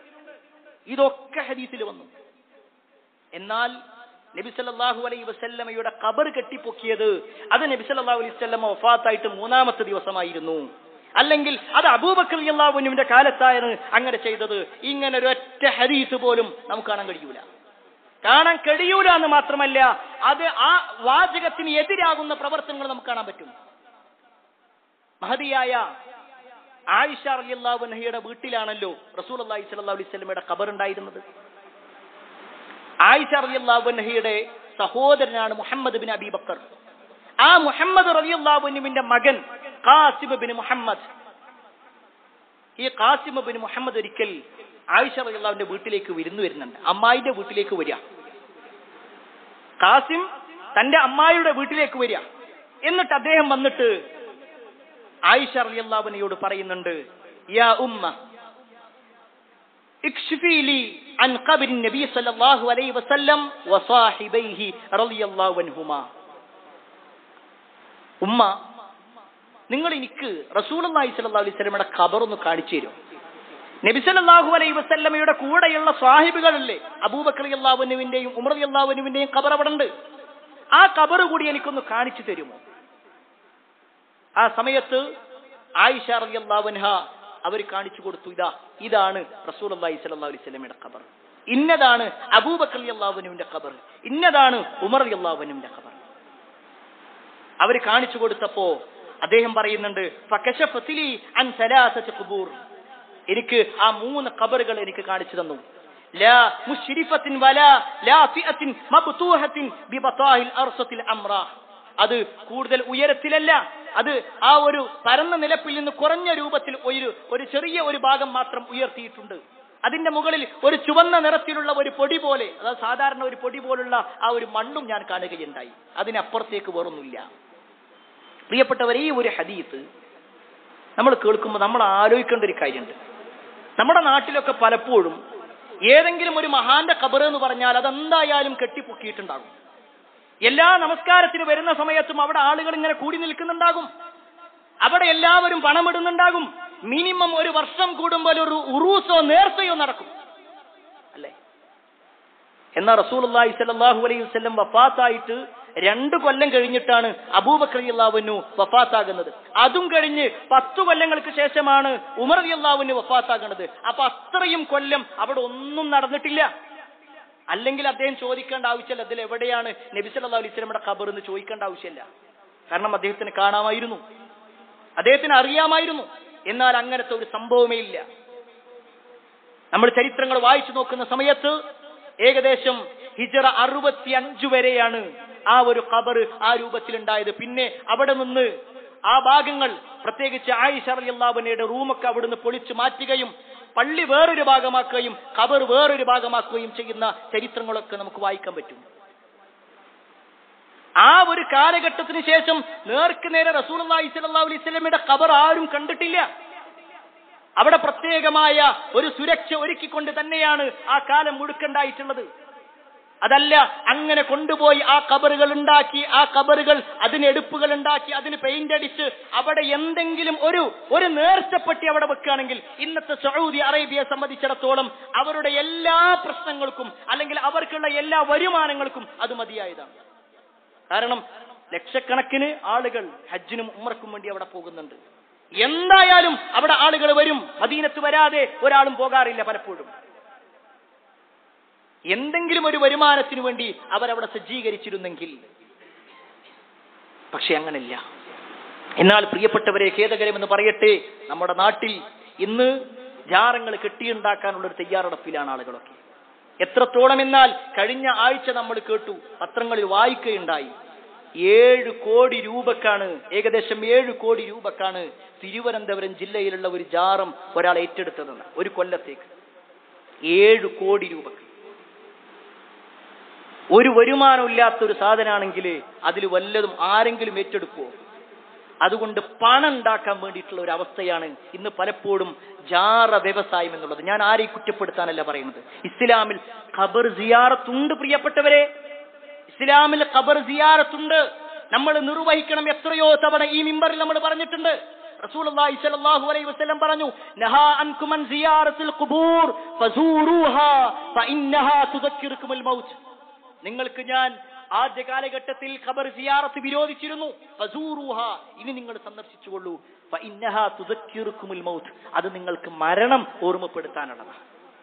ഇതൊക്കെ ഹദീസിൽ വന്നു. എന്നാൽ നബി സല്ലല്ലാഹു അലൈഹി വസല്ലമയുടെ ഖബർ കെട്ടിപ്പൊക്കിയത് അത് നബി സല്ലല്ലാഹു അലൈഹി വസല്ലമ വഫാത്തായിട്ട് മൂന്നാമത്തെ ദിവസമായിരുന്നു, അല്ലെങ്കിൽ അത് അബൂബക്കർ റളിയല്ലാഹു അൻഹുവിന്റെ കാലത്തായാണ് അങ്ങനെ ചെയ്തത്. ഇങ്ങനെ ഒരൊറ്റ ഹദീസ് പോലും നമുക്ക് കാണാൻ കഴിയൂല. കാണാൻ കഴിയൂല എന്ന് മാത്രമല്ല, അത് ആ വാചകത്തിന് എതിരാകുന്ന പ്രവർത്തനങ്ങൾ നമുക്ക് കാണാൻ പറ്റും. മഹദിയായ ആയിഷ റളിയല്ലാഹു അൻഹയുടെ വീട്ടിലാണല്ലോ റസൂലുള്ളാഹി സ്വല്ലല്ലാഹു അലൈഹി വസല്ലമയുടെ ഖബർ ഉണ്ടായിരുന്നത്. ആയിഷ റളിയല്ലാഹു അൻഹയുടെ സഹോദരനാണ് മുഹമ്മദ് ബിൻ അബീ ബക്കർ. ആ മുഹമ്മദ് റളിയല്ലാഹു അൻഹുവിന്റെ മകൻ ഖാസിം ബിൻ മുഹമ്മദ്, ഈ ഖാസിം ബിൻ മുഹമ്മദ് ഒരിക്കൽ ആയിഷ റളിയല്ലാഹുവിന്റെ വീട്ടിലേക്ക് വിരുന്നു വരുന്നുണ്ട്. അമ്മായിന്റെ വീട്ടിലേക്ക് വരിക. ഖാസിം തന്റെ അമ്മായിയുടെ വീട്ടിലേക്ക് വരിക. എന്നിട്ട് അദ്ദേഹം വന്നിട്ട് ആയിഷ റളിയല്ലാഹു അൻഹയോട് പറയുന്നുണ്ട്, യാ ഉമ്മ ഇക്ഷ്ഫി ലി അൻ ഖബ്രി നബി സല്ലല്ലാഹു അലൈഹി വസല്ലം വസാഹിബൈഹി റളിയല്ലാഹു അൻഹുമാ. ഉമ്മ, നിങ്ങൾ എനിക്ക് റസൂലുള്ളാഹി സ്വല്ലല്ലാഹു അലൈഹി വസല്ലമയുടെ ഖബർ ഒന്ന് കാണിച്ചു തരുമോ? നബി സല്ലല്ലാഹു അലൈഹി വസല്ലമയുടെ കൂടെയുള്ള സാഹിബുകളില്ലേ, അബൂബക്കർ റളിയല്ലാഹു അൻഹുവിന്റെയും ഉമർ റളിയല്ലാഹു അൻഹുവിന്റെയും ഖബർ അവിടെ ഉണ്ട്. ആ ഖബർ കൂടി എനിക്കൊന്ന് കാണിച്ചു തരുമോ? ആ സമയത്ത് ആയിഷ റളിയല്ലാഹു അൻഹ അവർ കാണിച്ചു കൊടുത്തു, ഇതാ ഇതാണ് റസൂലുള്ളാഹി സ്വല്ലല്ലാഹു അലൈഹി വസല്ലമയുടെ ഖബർ, ഇന്നതാണ് അബൂബക്കർ റളിയല്ലാഹു അൻഹുവിന്റെ ഖബർ, ഇന്നതാണ് ഉമർ റളിയല്ലാഹു അൻഹുവിന്റെ ഖബർ. അവർ കാണിച്ചു കൊടുത്തപ്പോ അദ്ദേഹം പറയുന്നുണ്ട്, ഫകശഫത് ലി അൻ സലാസതി ഖുബൂർ, എനിക്ക് ആ മൂന്ന് ഖബറുകൾ എനിക്ക് കാണിച്ചു തന്നു. ലാ മുശ്രിഫത്തിൻ വലാ ലാഫിഅത്തിൻ മബ്തൂഹത്തിൻ ബിബതാഹിൽ അർസത്തിൽ അംറാ, അത് കൂടുതൽ ഉയരത്തിലല്ല, അത് ആ ഒരു പരന്ന നിലപ്പിൽ നിന്ന് കുറഞ്ഞ രൂപത്തിൽ ഒരു ഒരു ചെറിയ ഒരു ഭാഗം മാത്രം ഉയർത്തിയിട്ടുണ്ട്. അതിന്റെ മുകളിൽ ഒരു ചുവന്ന നിറത്തിലുള്ള ഒരു പൊടി പോലെ, അതായത് സാധാരണ ഒരു പൊടി പോലുള്ള ആ ഒരു മണ്ണും ഞാൻ കാണുകയുണ്ടായി. അതിനപ്പുറത്തേക്ക് വേറൊന്നുമില്ല. പ്രിയപ്പെട്ടവരെ, ഈ ഒരു ഹദീസ് നമ്മൾ കേൾക്കുമ്പോൾ നമ്മൾ ആലോചിക്കേണ്ട ഒരു കാര്യമുണ്ട്. നമ്മുടെ നാട്ടിലൊക്കെ പലപ്പോഴും ഏതെങ്കിലും ഒരു മഹാന്റെ ഖബർ എന്ന് പറഞ്ഞാൽ അതെന്തായാലും കെട്ടിപ്പൊക്കിയിട്ടുണ്ടാകും. എല്ലാ നമസ്കാരത്തിന് വരുന്ന സമയത്തും അവിടെ ആളുകൾ ഇങ്ങനെ കൂടി നിൽക്കുന്നുണ്ടാകും. അവിടെ എല്ലാവരും പണമിടുന്നുണ്ടാകും. മിനിമം ഒരു വർഷം കൂടുമ്പോൾ ഒരു ഉറൂസോ നേർച്ചയോ നടക്കും, അല്ലേ? എന്നാൽ റസൂലുള്ളാഹി സ്വല്ലല്ലാഹു അലൈഹി വസല്ലം വഫാത്തായിട്ട് രണ്ടു കൊല്ലം കഴിഞ്ഞിട്ടാണ് അബൂബക്കർ റളിയല്ലാഹു അൻഹു വഫാത്താകുന്നത്. അതും കഴിഞ്ഞ് പത്തു കൊല്ലങ്ങൾക്ക് ശേഷമാണ് ഉമർ റളിയല്ലാഹു അൻഹു വഫാത്താകുന്നത്. അപ്പൊ അത്രയും കൊല്ലം അവിടെ ഒന്നും നടന്നിട്ടില്ല. അല്ലെങ്കിൽ അദ്ദേഹം ചോദിക്കേണ്ട ആവശ്യമില്ല, അതിൽ എവിടെയാണ് നബി സല്ലല്ലാഹു അലൈഹി വസല്ലമയുടെ ഖബർ എന്ന് ചോദിക്കേണ്ട ആവശ്യമില്ല. കാരണം അദ്ദേഹത്തിന് കാണാമായിരുന്നു, അദ്ദേഹത്തിന് അറിയാമായിരുന്നു. എന്നാൽ അങ്ങനത്തെ ഒരു സംഭവമേ ഇല്ല. നമ്മൾ ചരിത്രങ്ങൾ വായിച്ചു നോക്കുന്ന സമയത്ത് ഏകദേശം ഹിജ്റ അറുപത്തി അഞ്ചു വരെയാണ് ആ ഒരു ഖബർ ആ രൂപത്തിലുണ്ടായത്. പിന്നെ അവിടെ നിന്ന് ആ ഭാഗങ്ങൾ, പ്രത്യേകിച്ച് ആയിഷ റളിയല്ലാഹു അൻഹയുടെ റൂമൊക്കെ അവിടുന്ന് പൊളിച്ചു മാറ്റുകയും പള്ളി വേറൊരു ഭാഗമാക്കുകയും ഖബർ വേറൊരു ഭാഗമാക്കുകയും ചെയ്യുന്ന ചരിത്രങ്ങളൊക്കെ നമുക്ക് വായിക്കാൻ പറ്റും. ആ ഒരു കാലഘട്ടത്തിന് ശേഷം നേർക്ക് നേരെ റസൂലുള്ളാഹി സ്വല്ലല്ലാഹു അലൈഹി വസല്ലമയുടെ ഖബർ ആരും കണ്ടിട്ടില്ല. അവിടെ പ്രത്യേകമായ ഒരു സുരക്ഷ ഒരുക്കിക്കൊണ്ട് തന്നെയാണ് ആ കാലം മുഴുക്കുണ്ടായിട്ടുള്ളത്. അതല്ല അങ്ങനെ കൊണ്ടുപോയി ആ ഖബറുകൾ ഉണ്ടാക്കി, ആ ഖബറുകൾ അതിന് എടുപ്പുകൾ ഉണ്ടാക്കി, അതിന് പെയിന്റ് അടിച്ച് അവിടെ എന്തെങ്കിലും ഒരു ഒരു നേർച്ചപ്പെട്ടി അവിടെ വെക്കുകയാണെങ്കിൽ ഇന്നത്തെ സൗദി അറേബ്യയെ സംബന്ധിച്ചിടത്തോളം അവരുടെ എല്ലാ പ്രശ്നങ്ങൾക്കും അല്ലെങ്കിൽ അവർക്കുള്ള എല്ലാ വരുമാനങ്ങൾക്കും അത് മതിയായതാണ്. കാരണം ലക്ഷക്കണക്കിന് ആളുകൾ ഹജ്ജിനും ഉംറയ്ക്കും വേണ്ടി അവിടെ പോകുന്നുണ്ട്. എന്തായാലും അവിടെ ആളുകൾ വരും. മദീനത്ത് വരാതെ ഒരാളും പോകാറില്ല പലപ്പോഴും. എന്തെങ്കിലും ഒരു വരുമാനത്തിന് വേണ്ടി അവരവിടെ സജ്ജീകരിച്ചിരുന്നെങ്കിൽ. പക്ഷെ അങ്ങനല്ല. എന്നാൽ പ്രിയപ്പെട്ടവരെ, ഖേദകരമെന്ന് പറയട്ടെ, നമ്മുടെ നാട്ടിൽ ഇന്ന് ജാറങ്ങൾ കെട്ടിയുണ്ടാക്കാനുള്ള ഒരു തയ്യാറെടുപ്പിലാണ് ആളുകളൊക്കെ. എത്രത്തോളം എന്നാൽ കഴിഞ്ഞ ആഴ്ച നമ്മൾ കേട്ടു, പത്രങ്ങളിൽ വായിക്കുകയുണ്ടായി, ഏഴ് കോടി രൂപക്കാണ് ഏകദേശം ഏഴ് കോടി രൂപക്കാണ് തിരുവനന്തപുരം ജില്ലയിലുള്ള ഒരു ജാറം ഒരാൾ ഏറ്റെടുത്തതെന്ന്. ഒരു കൊല്ലത്തേക്ക് ഏഴ് കോടി രൂപക്ക്. ഒരു വരുമാനമില്ലാത്തൊരു സാധനമാണെങ്കിൽ അതിൽ വല്ലതും ആരെങ്കിലും ഏറ്റെടുക്കുമോ? അതുകൊണ്ട് പണം ഉണ്ടാക്കാൻ വേണ്ടിയിട്ടുള്ള ഒരു അവസ്ഥയാണ് ഇന്ന് പലപ്പോഴും ജാറ വ്യവസായം എന്നുള്ളത്. ഞാൻ ആരെയും കുറ്റപ്പെടുത്താനല്ല പറയുന്നത്. ഇസ്ലാമിൽ ഖബർ സിയാറത്തുണ്ട് പ്രിയപ്പെട്ടവരെ, ഇസ്ലാമിൽ ഖബർ സിയാറത്തുണ്ട്. നമ്മൾ നിർവഹിക്കണം. എത്രയോ തവണ ഈ മിമ്പറിൽ നമ്മൾ പറഞ്ഞിട്ടുണ്ട്. റസൂലുള്ളാഹി സ്വല്ലല്ലാഹു അലൈഹി വസല്ലം പറഞ്ഞു, നഹാ അൻകും അൻ സിയാറത്തുൽ ഖുബൂർ ഫസൂറുഹാ ഫഇന്നഹാ തുദക്കിറുകുൽ മൗത്ത്. നിങ്ങൾക്ക് ഞാൻ ആദ്യ കാലഘട്ടത്തിൽ ഖബർ സിയാറത്ത് വിരോധിച്ചിരുന്നു. ഫസൂറുഹാ, ഇനി നിങ്ങൾ സന്ദർശിച്ചുകൊള്ളൂ. ഫഇന്നഹാ തുദക്കിറുകുൽ മൗത്ത്, അത് നിങ്ങൾക്ക് മരണം ഓർമ്മപ്പെടുത്താനുള്ളതാണ്.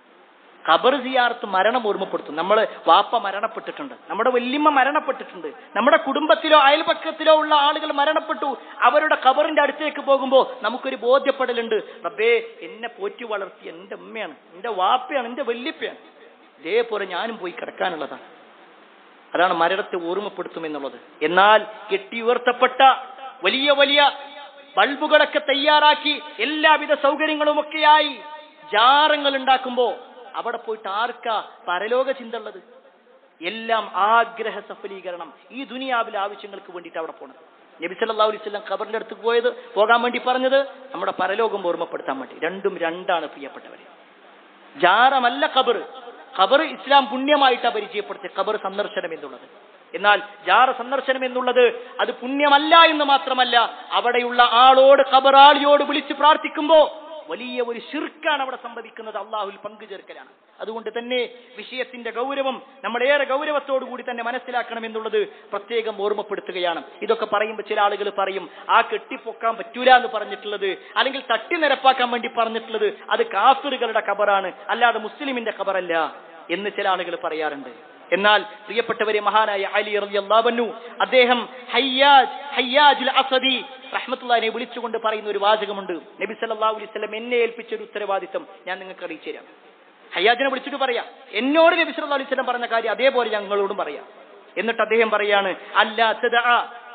ഖബർ സിയാറത്ത് മരണം ഓർമ്മപ്പെടുത്തും. നമ്മള് വാപ്പ മരണപ്പെട്ടിട്ടുണ്ട്, നമ്മുടെ വല്യമ്മ മരണപ്പെട്ടിട്ടുണ്ട്, നമ്മുടെ കുടുംബത്തിലോ അയൽപക്കത്തിലോ ഉള്ള ആളുകൾ മരണപ്പെട്ടു. അവരുടെ ഖബറിന്റെ അടുത്തേക്ക് പോകുമ്പോൾ നമുക്കൊരു ബോധ്യപ്പെടലുണ്ട്, റബ്ബേ എന്നെ പോറ്റി വളർത്തിയ എന്റെ ഉമ്മയാണ്, എന്റെ വാപ്പയാണ്, എന്റെ വല്യപ്പയാണ്, ഇതേപോലെ ഞാനും പോയി കിടക്കാനുള്ളതാണ്. അതാണ് മരണത്തെ ഓർമ്മപ്പെടുത്തുമെന്നുള്ളത്. എന്നാൽ കെട്ടിയുയർത്തപ്പെട്ട വലിയ വലിയ ബൾബുകളൊക്കെ തയ്യാറാക്കി എല്ലാവിധ സൗകര്യങ്ങളുമൊക്കെയായി ജാറങ്ങൾ ഉണ്ടാക്കുമ്പോ അവിടെ പോയിട്ട് ആർക്കാ പരലോക ചിന്ത ഉള്ളത്? എല്ലാം ആഗ്രഹ സഫലീകരണം, ഈ ദുനിയാവിലെ ആവശ്യങ്ങൾക്ക് വേണ്ടിയിട്ട് അവിടെ പോണത്. നബി സല്ലല്ലാഹു അലൈഹി വസല്ലം ഖബറിന്റെ അടുത്ത് പോയത് പോകാൻ വേണ്ടി പറഞ്ഞത് നമ്മുടെ പരലോകം ഓർമ്മപ്പെടുത്താൻ വേണ്ടി. രണ്ടും രണ്ടാണ് പ്രിയപ്പെട്ടവരെ. ജാറമല്ല ഖബർ. ഖബർ ഇസ്ലാം പുണ്യമായിട്ടാണ് പരിചയപ്പെടുത്തിയത് ഖബർ സന്ദർശനം എന്നുള്ളത്. എന്നാൽ ജാറ സന്ദർശനം എന്നുള്ളത് അത് പുണ്യമല്ല എന്ന് മാത്രമല്ല, അവിടെയുള്ള ആളോട് ഖബറാളിയോട് വിളിച്ച് പ്രാർത്ഥിക്കുമ്പോ വലിയ ഒരു ശിർക്കാണ് അവിടെ സംഭവിക്കുന്നത്, അള്ളാഹുവിൽ പങ്കുചേർക്കലാണ്. അതുകൊണ്ട് തന്നെ വിഷയത്തിന്റെ ഗൗരവം നമ്മൾ ഏറെ ഗൗരവത്തോടു കൂടി തന്നെ മനസ്സിലാക്കണം എന്നുള്ളത് പ്രത്യേകം ഓർമ്മപ്പെടുത്തുകയാണ്. ഇതൊക്കെ പറയുമ്പോൾ ചില ആളുകൾ പറയും, ആ കെട്ടിപ്പൊക്കാൻ പറ്റൂല എന്ന് പറഞ്ഞിട്ടുള്ളത് അല്ലെങ്കിൽ തട്ടി നിരപ്പാക്കാൻ വേണ്ടി പറഞ്ഞിട്ടുള്ളത് അത് കാഫിറുകളുടെ ഖബറാണ്, അല്ലാതെ മുസ്ലിമിന്റെ ഖബറല്ല എന്ന് ചില ആളുകൾ പറയാറുണ്ട്. എന്നാൽ പ്രിയപ്പെട്ടവരെ, മഹാനായ അലി റളിയല്ലാഹു അൻഹു അദ്ദേഹം ഹയ്യാജ് ഹയ്യാജുൽ അസദി റഹ്മത്തുള്ളാഹിനെ വിളിച്ചുകൊണ്ട് പറയുന്ന ഒരു വാചകമുണ്ട്. നബി സല്ലല്ലാഹു അലൈഹി വസല്ലം എന്നെ ഏൽപ്പിച്ച ഒരു ഉത്തരവാദിത്തം ഞാൻ നിങ്ങൾക്ക് അറിയിച്ചു തരാം. ഹയ്യാജിനെ വിളിച്ചിട്ട് പറയാ, എന്നോട് നബി സല്ലല്ലാഹു അലൈഹി വസല്ലം പറഞ്ഞ കാര്യം അതേപോലെ ഞങ്ങളോടും പറയാം. എന്നിട്ട് അദ്ദേഹം പറയാണ്, അല്ലാ തദഅ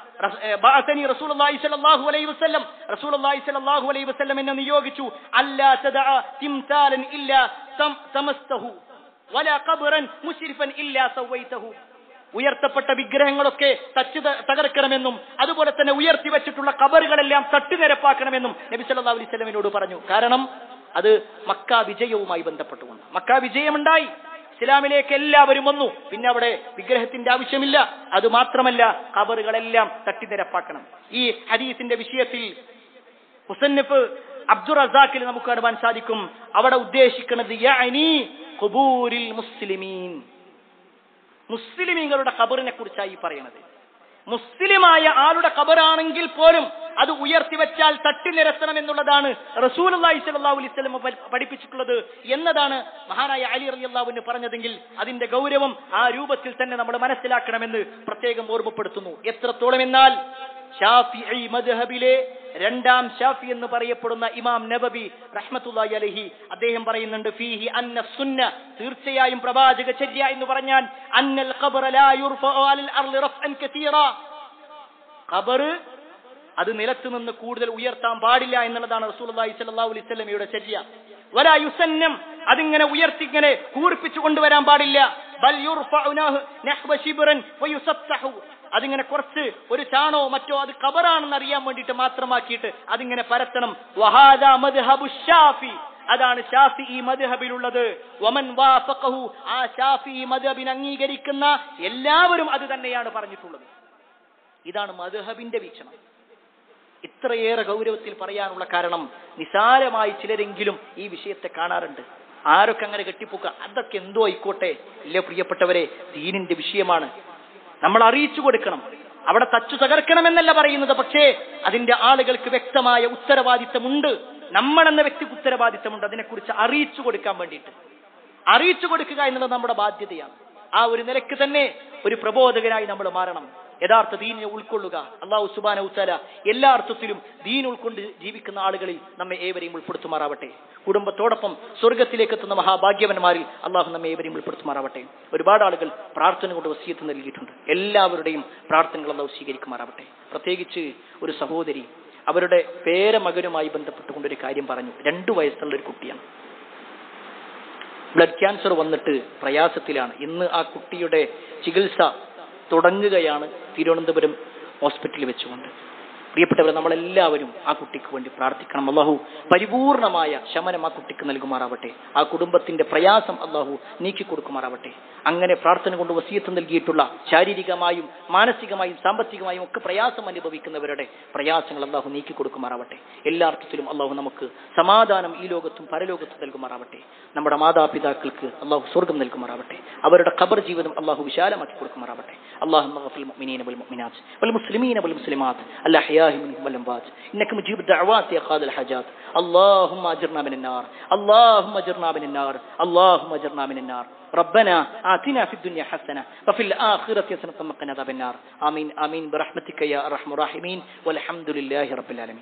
ബഅതനി റസൂലുള്ളാഹി സ്വല്ലല്ലാഹു അലൈഹി വസല്ലം, റസൂലുള്ളാഹി സ്വല്ലല്ലാഹു അലൈഹി വസല്ലം എന്നെ നിയോഗിച്ചു, അല്ലാ തദഅ തിംസാലൻ ഇല്ലാ തമസ്തഹു വലാ ഖബ്റൻ മുശ്രിഫൻ ഇല്ലാ സവൈതഹു. ഉയർത്തപ്പെട്ട വിഗ്രഹങ്ങളൊക്കെ തച്ചു തകർക്കണമെന്നും അതുപോലെ തന്നെ ഉയർത്തി വെച്ചിട്ടുള്ള ഖബറുകളെല്ലാം തട്ടുനിരപ്പാക്കണമെന്നും നബി സല്ലല്ലാഹു അലൈഹി വസല്ലമിനോട് പറഞ്ഞു. കാരണം അത് മക്ക വിജയവുമായി ബന്ധപ്പെട്ടുകൊണ്ട്. മക്ക വിജയമുണ്ടായി, ഇസ്ലാമിലേക്ക് എല്ലാവരും വന്നു, പിന്നെ അവിടെ വിഗ്രഹത്തിന്റെ ആവശ്യമില്ല. അത് മാത്രമല്ല, ഖബറുകളെല്ലാം തട്ടിനിരപ്പാക്കണം. ഈ ഹദീസിന്റെ വിഷയത്തിൽ മുസന്നിഫ് അബ്ദുർ റസാഖിൽ നമുക്ക് കാണുവാൻ സാധിക്കും, അവിടെ ഉദ്ദേശിക്കുന്നത് യഅനി ഖുബൂരിൽ മുസ്ലിമീൻ, മുസ്ലിമീങ്ങളുടെ ഖബറിനെ കുറിച്ചായി പറയുന്നത്. മുസ്ലിമായ ആളുടെ ഖബറാണെങ്കിൽ പോലും അത് ഉയർത്തി വെച്ചാൽ തട്ടി നിരത്തണം എന്നുള്ളതാണ് റസൂലുള്ളാഹി സ്വല്ലല്ലാഹു അലൈഹി വസല്ലം പഠിപ്പിച്ചിട്ടുള്ളത് എന്നതാണ് മഹാനായ അലി റളിയല്ലാഹു അൻഹു പറഞ്ഞതെങ്കിൽ അതിന്റെ ഗൗരവം ആ രൂപത്തിൽ തന്നെ നമ്മൾ മനസ്സിലാക്കണമെന്ന് പ്രത്യേകം ഓർമ്മപ്പെടുത്തുന്നു. എത്രത്തോളം എന്നാൽ ഷാഫിഈ മദ്ഹബിലെ രണ്ടാം ഷാഫി എന്ന് പറയപ്പെടുന്ന ഇമാം നബവി റഹ്മത്തുള്ളാഹി അലൈഹി അദ്ദേഹം പറയുന്നുണ്ട്, ഫീഹി അന്ന സുന്ന, തീർച്ചയായും പ്രവാചക ചര്യ എന്ന് പറഞ്ഞാൽ അന്നൽ ഖബറ ലാ യുർഫഉ അലൽ അർളി റഫ്അൻ കസീറാ, ഖബർ അത് നിലത്ത് നിന്ന് കൂടുതൽ ഉയർത്താൻ പാടില്ല എന്നുള്ളതാണ് റസൂലുള്ളാഹി സ്വല്ലല്ലാഹു അലൈഹി വസല്ലമയുടെ ചര്യ. വലാ യുസന്നം, അതിങ്ങനെ ഉയർത്തി ഇങ്ങനെ കൂർപ്പിച്ചു കൊണ്ടുവരാൻ പാടില്ല. ബൽ യുർഫഉ നഹ്വ ശിബ്റൻ വയുസത്തഹു, അതിങ്ങനെ കുറച്ച് ഒരു ചാണോ മറ്റോ അത് ഖബറാണെന്ന് അറിയാൻ വേണ്ടിയിട്ട് മാത്രമാക്കിയിട്ട് അതിങ്ങനെ പരത്തണം. വഹാദാ മദ്ഹബു ശാഫി, അതാണ് ശാഫിഈ മദ്ഹബിലുള്ളത്. വമൻ വാഫഖഹു, ആ ശാഫിഈ മദ്ഹബിനെ അംഗീകരിക്കുന്ന എല്ലാവരും അത് തന്നെയാണ് പറഞ്ഞിട്ടുള്ളത്. ഇതാണ് മദ്ഹബിന്റെ വീക്ഷണം. ഇത്രയേറെ ഗൗരവത്തിൽ പറയാനുള്ള കാരണം നിസാരമായി ചിലരെങ്കിലും ഈ വിഷയത്തെ കാണാറുണ്ട്. ആരൊക്കെ അങ്ങനെ കെട്ടിപ്പൊക്കുക, അതൊക്കെ എന്തോ ആയിക്കോട്ടെ. ഇല്ല പ്രിയപ്പെട്ടവരെ, ദീനിന്റെ വിഷയമാണ്, നമ്മൾ അറിയിച്ചു കൊടുക്കണം. അവിടെ തച്ചു തകർക്കണമെന്നല്ല പറയുന്നത്, പക്ഷേ അതിന്റെ ആളുകൾക്ക് വ്യക്തമായ ഉത്തരവാദിത്തമുണ്ട്. നമ്മളെന്ന വ്യക്തിക്ക് ഉത്തരവാദിത്തമുണ്ട് അതിനെക്കുറിച്ച് അറിയിച്ചു കൊടുക്കാൻ വേണ്ടിയിട്ട്. അറിയിച്ചു കൊടുക്കുക എന്നുള്ളത് നമ്മുടെ ബാധ്യതയാണ്. ആ ഒരു നിലക്ക് തന്നെ ഒരു പ്രബോധകനായി നമ്മൾ മാറണം. യഥാർത്ഥ ദീനിനെ ഉൾക്കൊള്ളുക. അല്ലാഹു സുബ്ഹാനഹു വ തആല എല്ലാ അർത്ഥത്തിലും ദീൻ ഉൾക്കൊണ്ട് ജീവിക്കുന്ന ആളുകളിൽ നമ്മെ ഏവരെയും ഉൾപ്പെടുത്തുമാറാവട്ടെ. കുടുംബത്തോടൊപ്പം സ്വർഗത്തിലേക്ക് എത്തുന്ന മഹാഭാഗ്യവന്മാരിൽ അള്ളാഹു നമ്മെ ഏവരെയും ഉൾപ്പെടുത്തുമാറാവട്ടെ. ഒരുപാട് ആളുകൾ പ്രാർത്ഥന കൊണ്ട് വസിയത്ത് നൽകിയിട്ടുണ്ട്. എല്ലാവരുടെയും പ്രാർത്ഥനകൾ അള്ളാഹു സ്വീകരിക്കുമാറാവട്ടെ. പ്രത്യേകിച്ച് ഒരു സഹോദരി അവരുടെ പേരമകനുമായി ബന്ധപ്പെട്ടുകൊണ്ടൊരു കാര്യം പറഞ്ഞു. രണ്ടു വയസ്സുള്ള ഒരു കുട്ടിയാണ്, ബ്ലഡ് ക്യാൻസർ വന്നിട്ട് പ്രയാസത്തിലാണ്. ഇന്ന് ആ കുട്ടിയുടെ ചികിത്സ തുടങ്ങുകയാണ് തിരുവനന്തപുരം ഹോസ്പിറ്റലിൽ വെച്ചുകൊണ്ട്. പ്രിയപ്പെട്ടവരെ, നമ്മളെല്ലാവരും ആ കുട്ടിക്ക് വേണ്ടി പ്രാർത്ഥിക്കണം. അള്ളാഹു പരിപൂർണമായ ശമനം ആ കുട്ടിക്ക് നൽകുമാറാവട്ടെ. ആ കുടുംബത്തിന്റെ പ്രയാസം അള്ളാഹു നീക്കി കൊടുക്കുമാറാവട്ടെ. അങ്ങനെ പ്രാർത്ഥന കൊണ്ട് വസിയത്ത് നൽകിയിട്ടുള്ള ശാരീരികമായും മാനസികമായും സാമ്പത്തികമായും ഒക്കെ പ്രയാസം അനുഭവിക്കുന്നവരുടെ പ്രയാസങ്ങൾ അള്ളാഹു നീക്കി കൊടുക്കുമാറാവട്ടെ. എല്ലാ അർത്ഥത്തിലും അള്ളാഹു നമുക്ക് സമാധാനം ഈ ലോകത്തും പരലോകത്തും നൽകുമാറാവട്ടെ. നമ്മുടെ മാതാപിതാക്കൾക്ക് അള്ളാഹു സ്വർഗം നൽകുമാറാവട്ടെ. അവരുടെ ഖബർ ജീവിതം അള്ളാഹു വിശാലമാക്കി കൊടുക്കുമാറാവട്ടെ. اللهم اغفر للمؤمنين والمؤمنات والمسلمين والمسلمات الأحياء منهم والأموات إنك مجيب الدعوات يا قاضي الحاجات. اللهم أجرنا من النار، اللهم أجرنا من النار، اللهم أجرنا من النار. ربنا آتنا في الدنيا حسنة وفي الآخرة حسنة وقنا عذاب النار. آمين آمين برحمتك يا أرحم الراحمين والحمد لله رب العالمين.